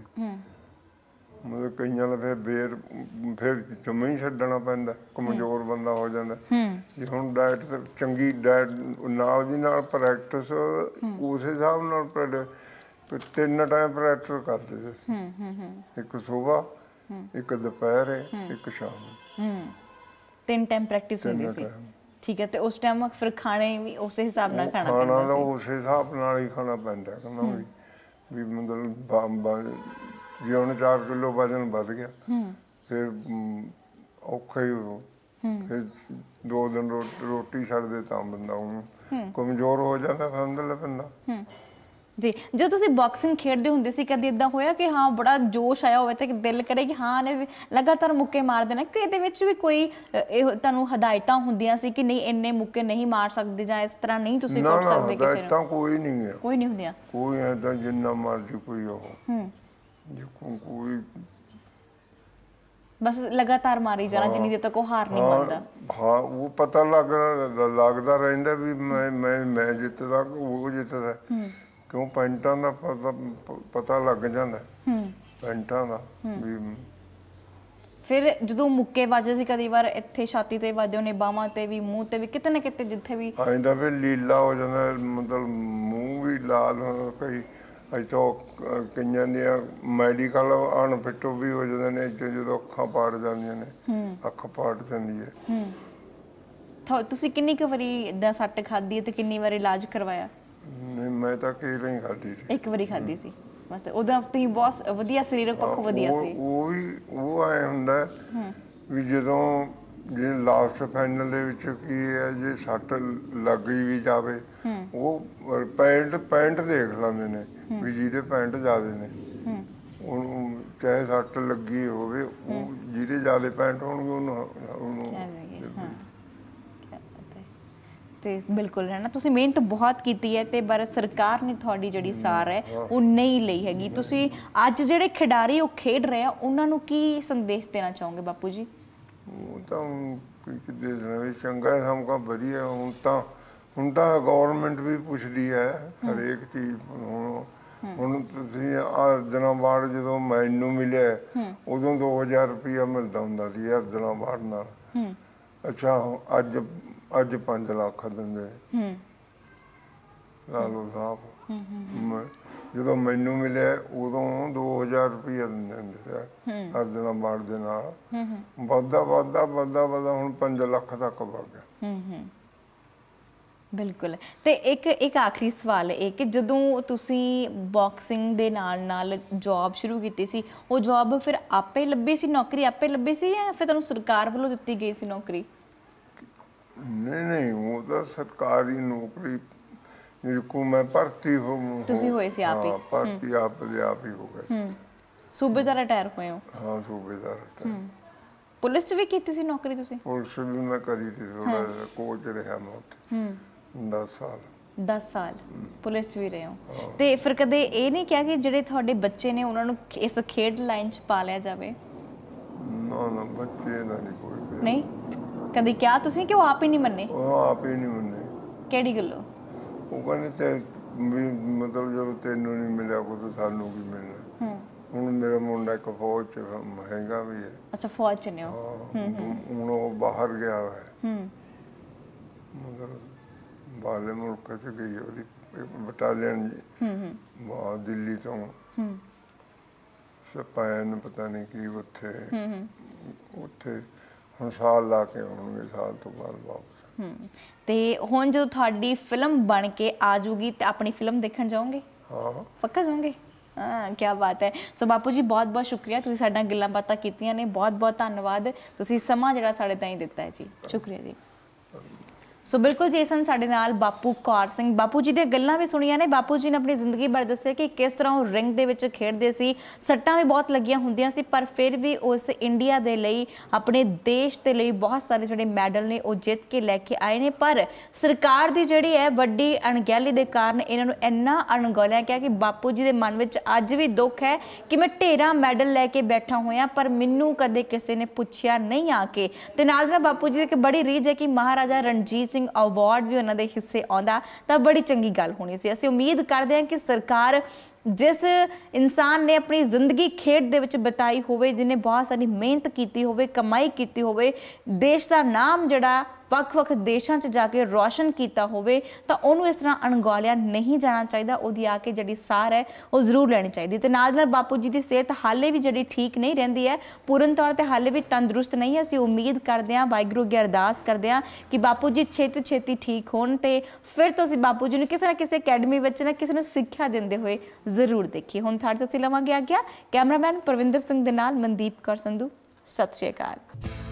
ਮਤਲਬ ਕਈਆਂ ਦਾ ਫਿਰ ਜੰਮੇ ਹੀ ਛੱਡਣਾ ਪੈਂਦਾ, ਕਮਜ਼ੋਰ ਬੰਦਾ ਹੋ ਜਾਂਦਾ। ਜੇ ਹੁਣ ਡਾਈਟ ਤੇ ਚੰਗੀ ਡਾਈਟ ਨਾਲ ਦੀ ਨਾਲ ਪ੍ਰੈਕਟਿਸ ਉਸ ਹਿਸਾਬ ਨਾਲ 3 ਟਾਈਮ ਪ੍ਰੈਕਟਿਸ ਕਰਦੇ ਸੀ, ਇੱਕ ਸੁਬਾਹ, ਇੱਕ ਦੁਪਹਿਰੇ, ਇੱਕ ਸ਼ਾਮ। 3 ਟਾਈਮ ਪ੍ਰੈਕਟਿਸ ਹੁੰਦੀ ਸੀ? ਠੀਕ ਹੈ। ਤੇ ਉਸ ਟਾਈਮ ਫਿਰ ਖਾਣੇ ਵੀ ਉਸੇ ਹਿਸਾਬ ਨਾਲ ਖਾਣਾ ਪੈਂਦਾ ਸੀ? ਉਸੇ ਹਿਸਾਬ ਨਾਲ ਹੀ ਖਾਣਾ ਪੈਂਦਾ ਵੀ ਮਤਲਬ ਜੇ ਹੁਣ 4 ਕਿਲੋ ਵਜ਼ਨ ਵੱਧ ਗਿਆ ਫਿਰ ਔਖਾ ਹੀ ਹੋ, ਫਿਰ 2 ਦਿਨ ਰੋਟੀ ਛੱਡ ਦੇ ਤਾਂ ਬੰਦਾ ਉਹਨੂੰ ਕਮਜ਼ੋਰ ਹੋ ਜਾਂਦਾ, ਸਮਝ ਲੈ ਬੰਦਾ। ਜੀ, ਜਦੋਂ ਤੁਸੀਂ ਬਾਕਸਿੰਗ ਖੇਡਦੇ ਹੁੰਦੇ ਸੀ, ਕਦੇ ਇਦਾਂ ਹੋਇਆ ਕਿ ਹਾਂ ਬੜਾ ਜੋਸ਼ ਆਇਆ ਹੋਵੇ ਤੇ ਦਿਲ ਕਰੇ ਕਿ ਹਾਂ ਨੇ ਲਗਾਤਾਰ ਮੁੱਕੇ ਮਾਰ ਦੇਣਾ, ਕਿ ਇਹਦੇ ਵਿੱਚ ਵੀ ਕੋਈ ਇਹ ਤੁਹਾਨੂੰ ਹਦਾਇਤਾਂ ਹੁੰਦੀਆਂ ਸੀ ਕਿ ਨਹੀਂ ਇੰਨੇ ਮੁੱਕੇ ਨਹੀਂ ਮਾਰ ਸਕਦੇ ਜਾਂ ਇਸ ਤਰ੍ਹਾਂ ਨਹੀਂ ਤੁਸੀਂ ਕਰ ਸਕਦੇ? ਕਿਸੇ ਨੂੰ ਤਾਂ ਕੋਈ ਨਹੀਂ ਹੈ, ਕੋਈ ਨਹੀਂ ਹੁੰਦੀਆਂ, ਕੋਈ ਐਦਾਂ ਜਿੰਨਾ ਮਰਜ਼ੀ ਕੋਈ ਉਹ ਕੋਈ ਬਸ ਲਗਾਤਾਰ ਮਾਰੀ ਜਾਣਾ ਜਿੰਨੀ ਦੇਰ ਤੱਕ ਉਹ ਹਾਰ ਨਹੀਂ ਮੰਨਦਾ। ਹਾਂ, ਉਹ ਪਤਾ ਲੱਗਦਾ ਰਹਿੰਦਾ ਵੀ ਮੈਂ ਜਿੱਤਦਾ, ਉਹ ਜਿੱਤਦਾ। ਕਿਉਂ ਪੈਂਟਾਂ ਦਾ ਪਤਾ ਲੱਗ ਜਾਂਦਾ, ਪੈਂਟਾਂ ਦਾ ਵੀ ਫਿਰ ਜਦੋਂ ਮੁੱਕੇ ਵੱਜਦੇ ਸੀ ਕਦੀ ਵਾਰ ਇੱਥੇ ਛਾਤੀ ਤੇ ਵੱਜਦੇ ਹੋਣੇ, ਬਾਹਾਂ ਤੇ ਵੀ, ਮੂੰਹ ਤੇ ਵੀ, ਕਿਤੇ ਨਾ ਕਿਤੇ ਜਿੱਥੇ ਵੀ ਆਇਂਦਾ ਫਿਰ ਲੀਲਾ ਹੋ ਜਾਂਦਾ, ਮਤਲਬ ਮੂੰਹ ਵੀ ਲਾਲ ਹੋ, ਕਈ ਇੱਥੋਂ ਕਈਆਂ ਦੀਆਂ ਮੈਡੀਕਲ ਅਨਫਿਟ ਵੀ ਹੋ ਜਾਂਦੇ ਨੇ ਜਦੋਂ ਅੱਖਾਂ ਪਾੜ ਜਾਂਦੀਆਂ ਨੇ, ਅੱਖ ਪਾੜ ਜਾਂਦੀ ਹੈ। ਤੁਸੀਂ ਕਿੰਨੀ ਕੁ ਵਾਰੀ ਇਦਾਂ ਸੱਟ ਖਾਧੀ ਹੈ ਤੇ ਕਿੰਨੀ ਵਾਰੀ ਇਲਾਜ ਕਰਵਾਇਆ? ਨਹੀਂ, ਮੈਂ ਤਾਂ ਕੇਰਾਂ ਹੀ ਖਾਧੀ ਸੀ। ਇੱਕ ਵਾਰੀ ਖਾਧੀ ਸੀ ਬਸ। ਉਹਦਾ ਤੁਸੀਂ ਬਹੁਤ ਵਧੀਆ ਸਰੀਰਕ ਪੱਖ ਵਧੀਆ ਸੀ। ਉਹ ਆਏ ਹੁੰਦਾ ਵੀ ਜਦੋਂ ਜੇ ਲਾਸਟ ਫਾਈਨਲ ਦੇ ਵਿੱਚ ਕੀ ਹੈ, ਜੇ ਸੱਟ ਲੱਗੀ ਵੀ ਜਾਵੇ ਉਹ ਪੈਂਟ ਦੇਖ ਲੈਂਦੇ ਨੇ ਵੀ ਜਿਹਦੇ ਪੈਂਟ ਜ਼ਿਆਦੇ ਨੇ, ਉਹਨੂੰ ਚਾਹੇ ਸੱਟ ਲੱਗੀ ਹੋਵੇ, ਉਹ ਜਿਹਦੇ ਜ਼ਿਆਦੇ ਪੈਂਟ ਹੋਣਗੇ ਉਹਨੂੰ ਤੇ ਬਿਲਕੁਲ ਹੈ ਨਾ, ਤੁਸੀਂ ਮਿਹਨਤ ਬਹੁਤ ਕੀਤੀ ਹੈ ਤੇ ਪਰ ਸਰਕਾਰ ਨੇ ਤੁਹਾਡੀ ਜਿਹੜੀ ਸਾਰ ਹੈ ਉਹ ਨਹੀਂ ਲਈ ਹੈਗੀ। ਤੁਸੀਂ ਅੱਜ ਜਿਹੜੇ ਖਿਡਾਰੀ ਉਹ ਖੇਡ ਰਹੇ ਆ ਉਹਨਾਂ ਨੂੰ ਕੀ ਸੰਦੇਸ਼ ਦੇਣਾ ਚਾਹੋਗੇ ਬਾਪੂ ਜੀ? ਉਹ ਤਾਂ ਕੀ ਦੇਣਾ ਵੀ ਚੰਗਾ ਸਮਕਾ ਵਧੀਆ। ਹੁਣ ਤਾਂ ਗੌਰਮੈਂਟ ਵੀ ਪੁੱਛਦੀ ਹੈ ਹਰੇਕ ਚੀਜ਼। ਹੁਣ ਤੁਸੀਂ ਅਰਜਨ ਅਵਾਰਡ ਜਦੋਂ ਮੈਨੂੰ ਮਿਲਿਆ ਉਦੋਂ 2000 ਰੁਪਇਆ ਮਿਲਦਾ ਹੁੰਦਾ ਸੀ ਅਰਜਨ ਅਵਾਰਡ ਨਾਲ। ਅੱਛਾ, ਅੱਜ 5 ਲੱਖ ਦਿੰਦੇ ਨੇ ਲਾਲੂ ਸਾਹਿਬ। ਜਦੋਂ ਮੈਨੂੰ ਮਿਲਿਆ ਉਦੋਂ 2000 ਰੁਪਇਆ ਦਿੰਦੇ ਹੁੰਦੇ ਸੀ ਅਰਜਨ ਅਵਾਰਡ ਦੇ ਨਾਲ। ਵੱਧਦਾ ਹੁਣ 5 ਲੱਖ ਤੱਕ ਵਗ ਗਿਆ। ਬਿਲਕੁਲ। ਤੇ ਇੱਕ ਆਖਰੀ ਸਵਾਲ ਇਹ ਕਿ ਜਦੋਂ ਤੁਸੀਂ ਬਾਕਸਿੰਗ ਦੇ ਨਾਲ ਜੌਬ ਸ਼ੁਰੂ ਕੀਤੀ ਸੀ, ਉਹ ਜੌਬ ਫਿਰ ਆਪੇ ਲੱਭੀ ਸੀ, ਨੌਕਰੀ ਆਪੇ ਲੱਭੀ ਸੀ ਜਾਂ ਫਿਰ ਤੁਹਾਨੂੰ ਸਰਕਾਰ ਵੱਲੋਂ ਦਿੱਤੀ ਗਈ ਸੀ ਨੌਕਰੀ? ਨਹੀਂ, ਉਹ ਤਾਂ ਸਰਕਾਰੀ ਨੌਕਰੀ ਕੋ ਮੈਂ ਭਰਤੀ ਤੁਸੀਂ ਹੋਏ ਸੀ ਆਪ ਹੀ? ਭਰਤੀ ਆਪ ਹੀ ਹੋ ਗਏ। ਸੂਬੇਦਾਰ ਰਿਟਾਇਰ ਹੋਏ ਹੋ? ਹਾਂ, ਸੂਬੇਦਾਰ ਰਿਟਾਇਰ। ਪੁਲਿਸ 'ਚ ਵੀ ਕੀਤੀ ਸੀ ਨੌਕਰੀ ਤੁਸੀਂ? ਪੁਲਿਸ ਵੀ ਮੈਂ ਕਰੀ ਸੀ, ਥੋੜਾ ਜਿਹਾ ਕੋਚ ਰਿਹਾ ਮੈਂ ਉੱਥੇ 10 ਸਾਲ। 10 ਸਾਲ ਪੁਲਿਸ ਵੀ ਰਹੇ ਹੋ। ਤੇ ਫਿਰ ਕਦੇ ਇਹ ਨਹੀਂ ਕਿਹਾ ਕਿ ਜਿਹੜੇ ਤੁਹਾਡੇ ਬੱਚੇ ਨੇ ਉਹਨਾਂ ਨੂੰ ਇਸ ਖੇਡ ਲਾਈਨ 'ਚ ਪਾ ਲਿਆ ਜਾਵੇ? ਨਾ, ਬੱਚੇ ਦਾ ਨਹੀਂ ਕੋਈ। ਨਹੀਂ ਕਦੇ ਕਿਹਾ ਤੁਸੀਂ ਕਿ ਉਹ ਆਪ ਹੀ ਨਹੀਂ ਮੰਨੇ? ਉਹ ਆਪ ਹੀ ਨਹੀਂ ਮੰਨੇ। ਕਿਹੜੀ ਗੱਲੋਂ? ਉਹ ਕਹਿੰਦੇ ਤੇ ਵੀ ਮਤਲਬ ਜਦੋਂ ਤੈਨੂੰ ਨਹੀਂ ਮਿਲਿਆ ਕੋਈ ਸਾਨੂੰ ਕੀ ਮਿਲਣਾ। ਹੁਣ ਮੇਰਾ ਮੁੰਡਾ ਇੱਕ ਫੌਜ 'ਚ ਮਹਿੰਗਾ ਵੀ ਹੈ। ਅੱਛਾ, ਫੌਜ 'ਚ ਨੇ ਉਹ? ਹੁਣ ਉਹ ਬਾਹਰ ਗਿਆ ਹੋਇਆ, ਮਤਲਬ ਬਾਹਰਲੇ ਮੁਲਕ 'ਚ ਗਈ ਉਹਦੀ ਬਟਾਲੀਅਨ ਜੀ ਦਿੱਲੀ ਤੋਂ ਸਪਾਇਨ ਪਤਾ ਨਹੀਂ ਕੀ ਉੱਥੇ ਹੁਣ ਸਾਲ ਲਾ ਕੇ ਆਉਣਗੇ, ਸਾਲ ਤੋਂ ਬਾਅਦ ਵਾਪਸ। ਤੇ ਹੁਣ ਜਦੋਂ ਤੁਹਾਡੀ ਫਿਲਮ ਬਣ ਕੇ ਆ ਜੂਗੀ ਤੇ ਆਪਣੀ ਫਿਲਮ ਦੇਖਣ ਜਾਓਗੇ? ਹਾਂ, ਪੱਕਾ ਜਾਓਗੇ? ਹਾਂ, ਕੀ ਬਾਤ ਹੈ। ਸੋ ਬਾਪੂ ਜੀ ਬਹੁਤ ਬਹੁਤ ਸ਼ੁਕਰੀਆ, ਤੁਸੀਂ ਸਾਡੇ ਨਾਲ ਗੱਲਾਂ ਬਾਤਾਂ ਕੀਤੀਆਂ ਨੇ। ਬਹੁਤ ਬਹੁਤ ਧੰਨਵਾਦ, ਤੁਸੀਂ ਸਮਾਂ ਜਿਹੜਾ ਸਾਡੇ ਤਾਈਂ ਦਿੱਤਾ ਹੈ ਜੀ। ਸ਼ੁਕਰੀਆ ਜੀ। ਸੋ ਬਿਲਕੁਲ ਜੀ, ਸਨ ਸਾਡੇ ਨਾਲ ਬਾਪੂ ਕੌਰ ਸਿੰਘ। ਬਾਪੂ ਜੀ ਦੀਆਂ ਗੱਲਾਂ ਵੀ ਸੁਣੀਆਂ ਨੇ। ਬਾਪੂ ਜੀ ਨੇ ਆਪਣੀ ਜ਼ਿੰਦਗੀ ਬਾਰੇ ਦੱਸਿਆ ਕਿ ਕਿਸ ਤਰ੍ਹਾਂ ਉਹ ਰਿੰਗ ਦੇ ਵਿੱਚ ਖੇਡਦੇ ਸੀ, ਸੱਟਾਂ ਵੀ ਬਹੁਤ ਲੱਗੀਆਂ ਹੁੰਦੀਆਂ ਸੀ, ਪਰ ਫਿਰ ਵੀ ਉਸ ਇੰਡੀਆ ਦੇ ਲਈ, ਆਪਣੇ ਦੇਸ਼ ਦੇ ਲਈ ਬਹੁਤ ਸਾਰੇ ਜਿਹੜੇ ਮੈਡਲ ਨੇ ਉਹ ਜਿੱਤ ਕੇ ਲੈ ਕੇ ਆਏ ਨੇ। ਪਰ ਸਰਕਾਰ ਦੀ ਜਿਹੜੀ ਹੈ ਵੱਡੀ ਅਣਗਹਿਲੀ ਦੇ ਕਾਰਨ ਇਹਨਾਂ ਨੂੰ ਇੰਨਾ ਅਣਗੌਲਿਆ ਗਿਆ ਕਿ ਬਾਪੂ ਜੀ ਦੇ ਮਨ ਵਿੱਚ ਅੱਜ ਵੀ ਦੁੱਖ ਹੈ ਕਿ ਮੈਂ ਢੇਰਾਂ ਮੈਡਲ ਲੈ ਕੇ ਬੈਠਾ ਹੋਇਆ ਪਰ ਮੈਨੂੰ ਕਦੇ ਕਿਸੇ ਨੇ ਪੁੱਛਿਆ ਨਹੀਂ ਆ ਕੇ। ਤੇ ਨਾਲ ਬਾਪੂ ਜੀ ਦੀ ਇੱਕ ਬੜੀ ਰੀਝ ਹੈ ਕਿ ਮਹਾਰਾਜਾ ਰਣਜੀਤ ਸਿੰਘ ਅਵਾਰਡ ਵੀ ਉਹਨਾਂ ਦੇ ਹਿੱਸੇ ਆਉਂਦਾ ਤਾਂ ਬੜੀ ਚੰਗੀ ਗੱਲ ਹੋਣੀ ਸੀ। ਅਸੀਂ ਉਮੀਦ ਕਰਦੇ ਹਾਂ ਕਿ ਸਰਕਾਰ ਜਿਸ ਇਨਸਾਨ ਨੇ ਆਪਣੀ ਜ਼ਿੰਦਗੀ ਖੇਡ ਦੇ ਵਿੱਚ ਬਿਤਾਈ ਹੋਵੇ, ਜਿਹਨੇ ਬਹੁਤ ਸਾਰੀ ਮਿਹਨਤ ਕੀਤੀ ਹੋਵੇ, ਕਮਾਈ ਕੀਤੀ ਹੋਵੇ, ਦੇਸ਼ ਦਾ ਨਾਮ ਜਿਹੜਾ ਵੱਖ-ਵੱਖ ਦੇਸ਼ਾਂ 'ਚ ਜਾ ਕੇ ਰੌਸ਼ਨ ਕੀਤਾ ਹੋਵੇ, ਤਾਂ ਉਹਨੂੰ ਇਸ ਤਰ੍ਹਾਂ ਅਣਗੌਲਿਆ ਨਹੀਂ ਜਾਣਾ ਚਾਹੀਦਾ। ਉਹਦੀ ਆ ਕੇ ਜਿਹੜੀ ਸਾਰ ਹੈ ਉਹ ਜ਼ਰੂਰ ਲੈਣੀ ਚਾਹੀਦੀ। ਤੇ ਨਾਲ ਬਾਪੂ ਜੀ ਦੀ ਸਿਹਤ ਹਾਲੇ ਵੀ ਜਿਹੜੀ ਠੀਕ ਨਹੀਂ ਰਹਿੰਦੀ ਹੈ, ਪੂਰਨ ਤੌਰ 'ਤੇ ਹਾਲੇ ਵੀ ਤੰਦਰੁਸਤ ਨਹੀਂ ਹੈ। ਅਸੀਂ ਉਮੀਦ ਕਰਦੇ ਹਾਂ, ਵਾਹਿਗੁਰੂ ਅੱਗੇ ਅਰਦਾਸ ਕਰਦੇ ਹਾਂ ਕਿ ਬਾਪੂ ਜੀ ਛੇਤੀ ਛੇਤੀ ਠੀਕ ਹੋਣ ਤੇ ਫਿਰ ਤੁਸੀਂ ਬਾਪੂ ਜੀ ਨੂੰ ਕਿਸੇ ਨਾ ਕਿਸੇ ਅਕੈਡਮੀ ਵਿੱਚ ਨਾ ਕਿਸੇ ਨੂੰ ਸਿੱਖਿਆ ਦਿੰਦੇ ਹੋਏ ਜ਼ਰੂਰ ਦੇਖੀਏ। ਹੁਣ ਤੁਹਾਡੇ ਤੋਂ ਅਸੀਂ ਲਵਾਂਗੇ ਆਗਿਆ। ਕੈਮਰਾਮੈਨ ਪਰਵਿੰਦਰ ਸਿੰਘ ਦੇ ਨਾਲ ਮਨਦੀਪ ਕੌਰ ਸੰਧੂ। ਸਤਿ ਸ਼੍ਰੀ ਅਕਾਲ।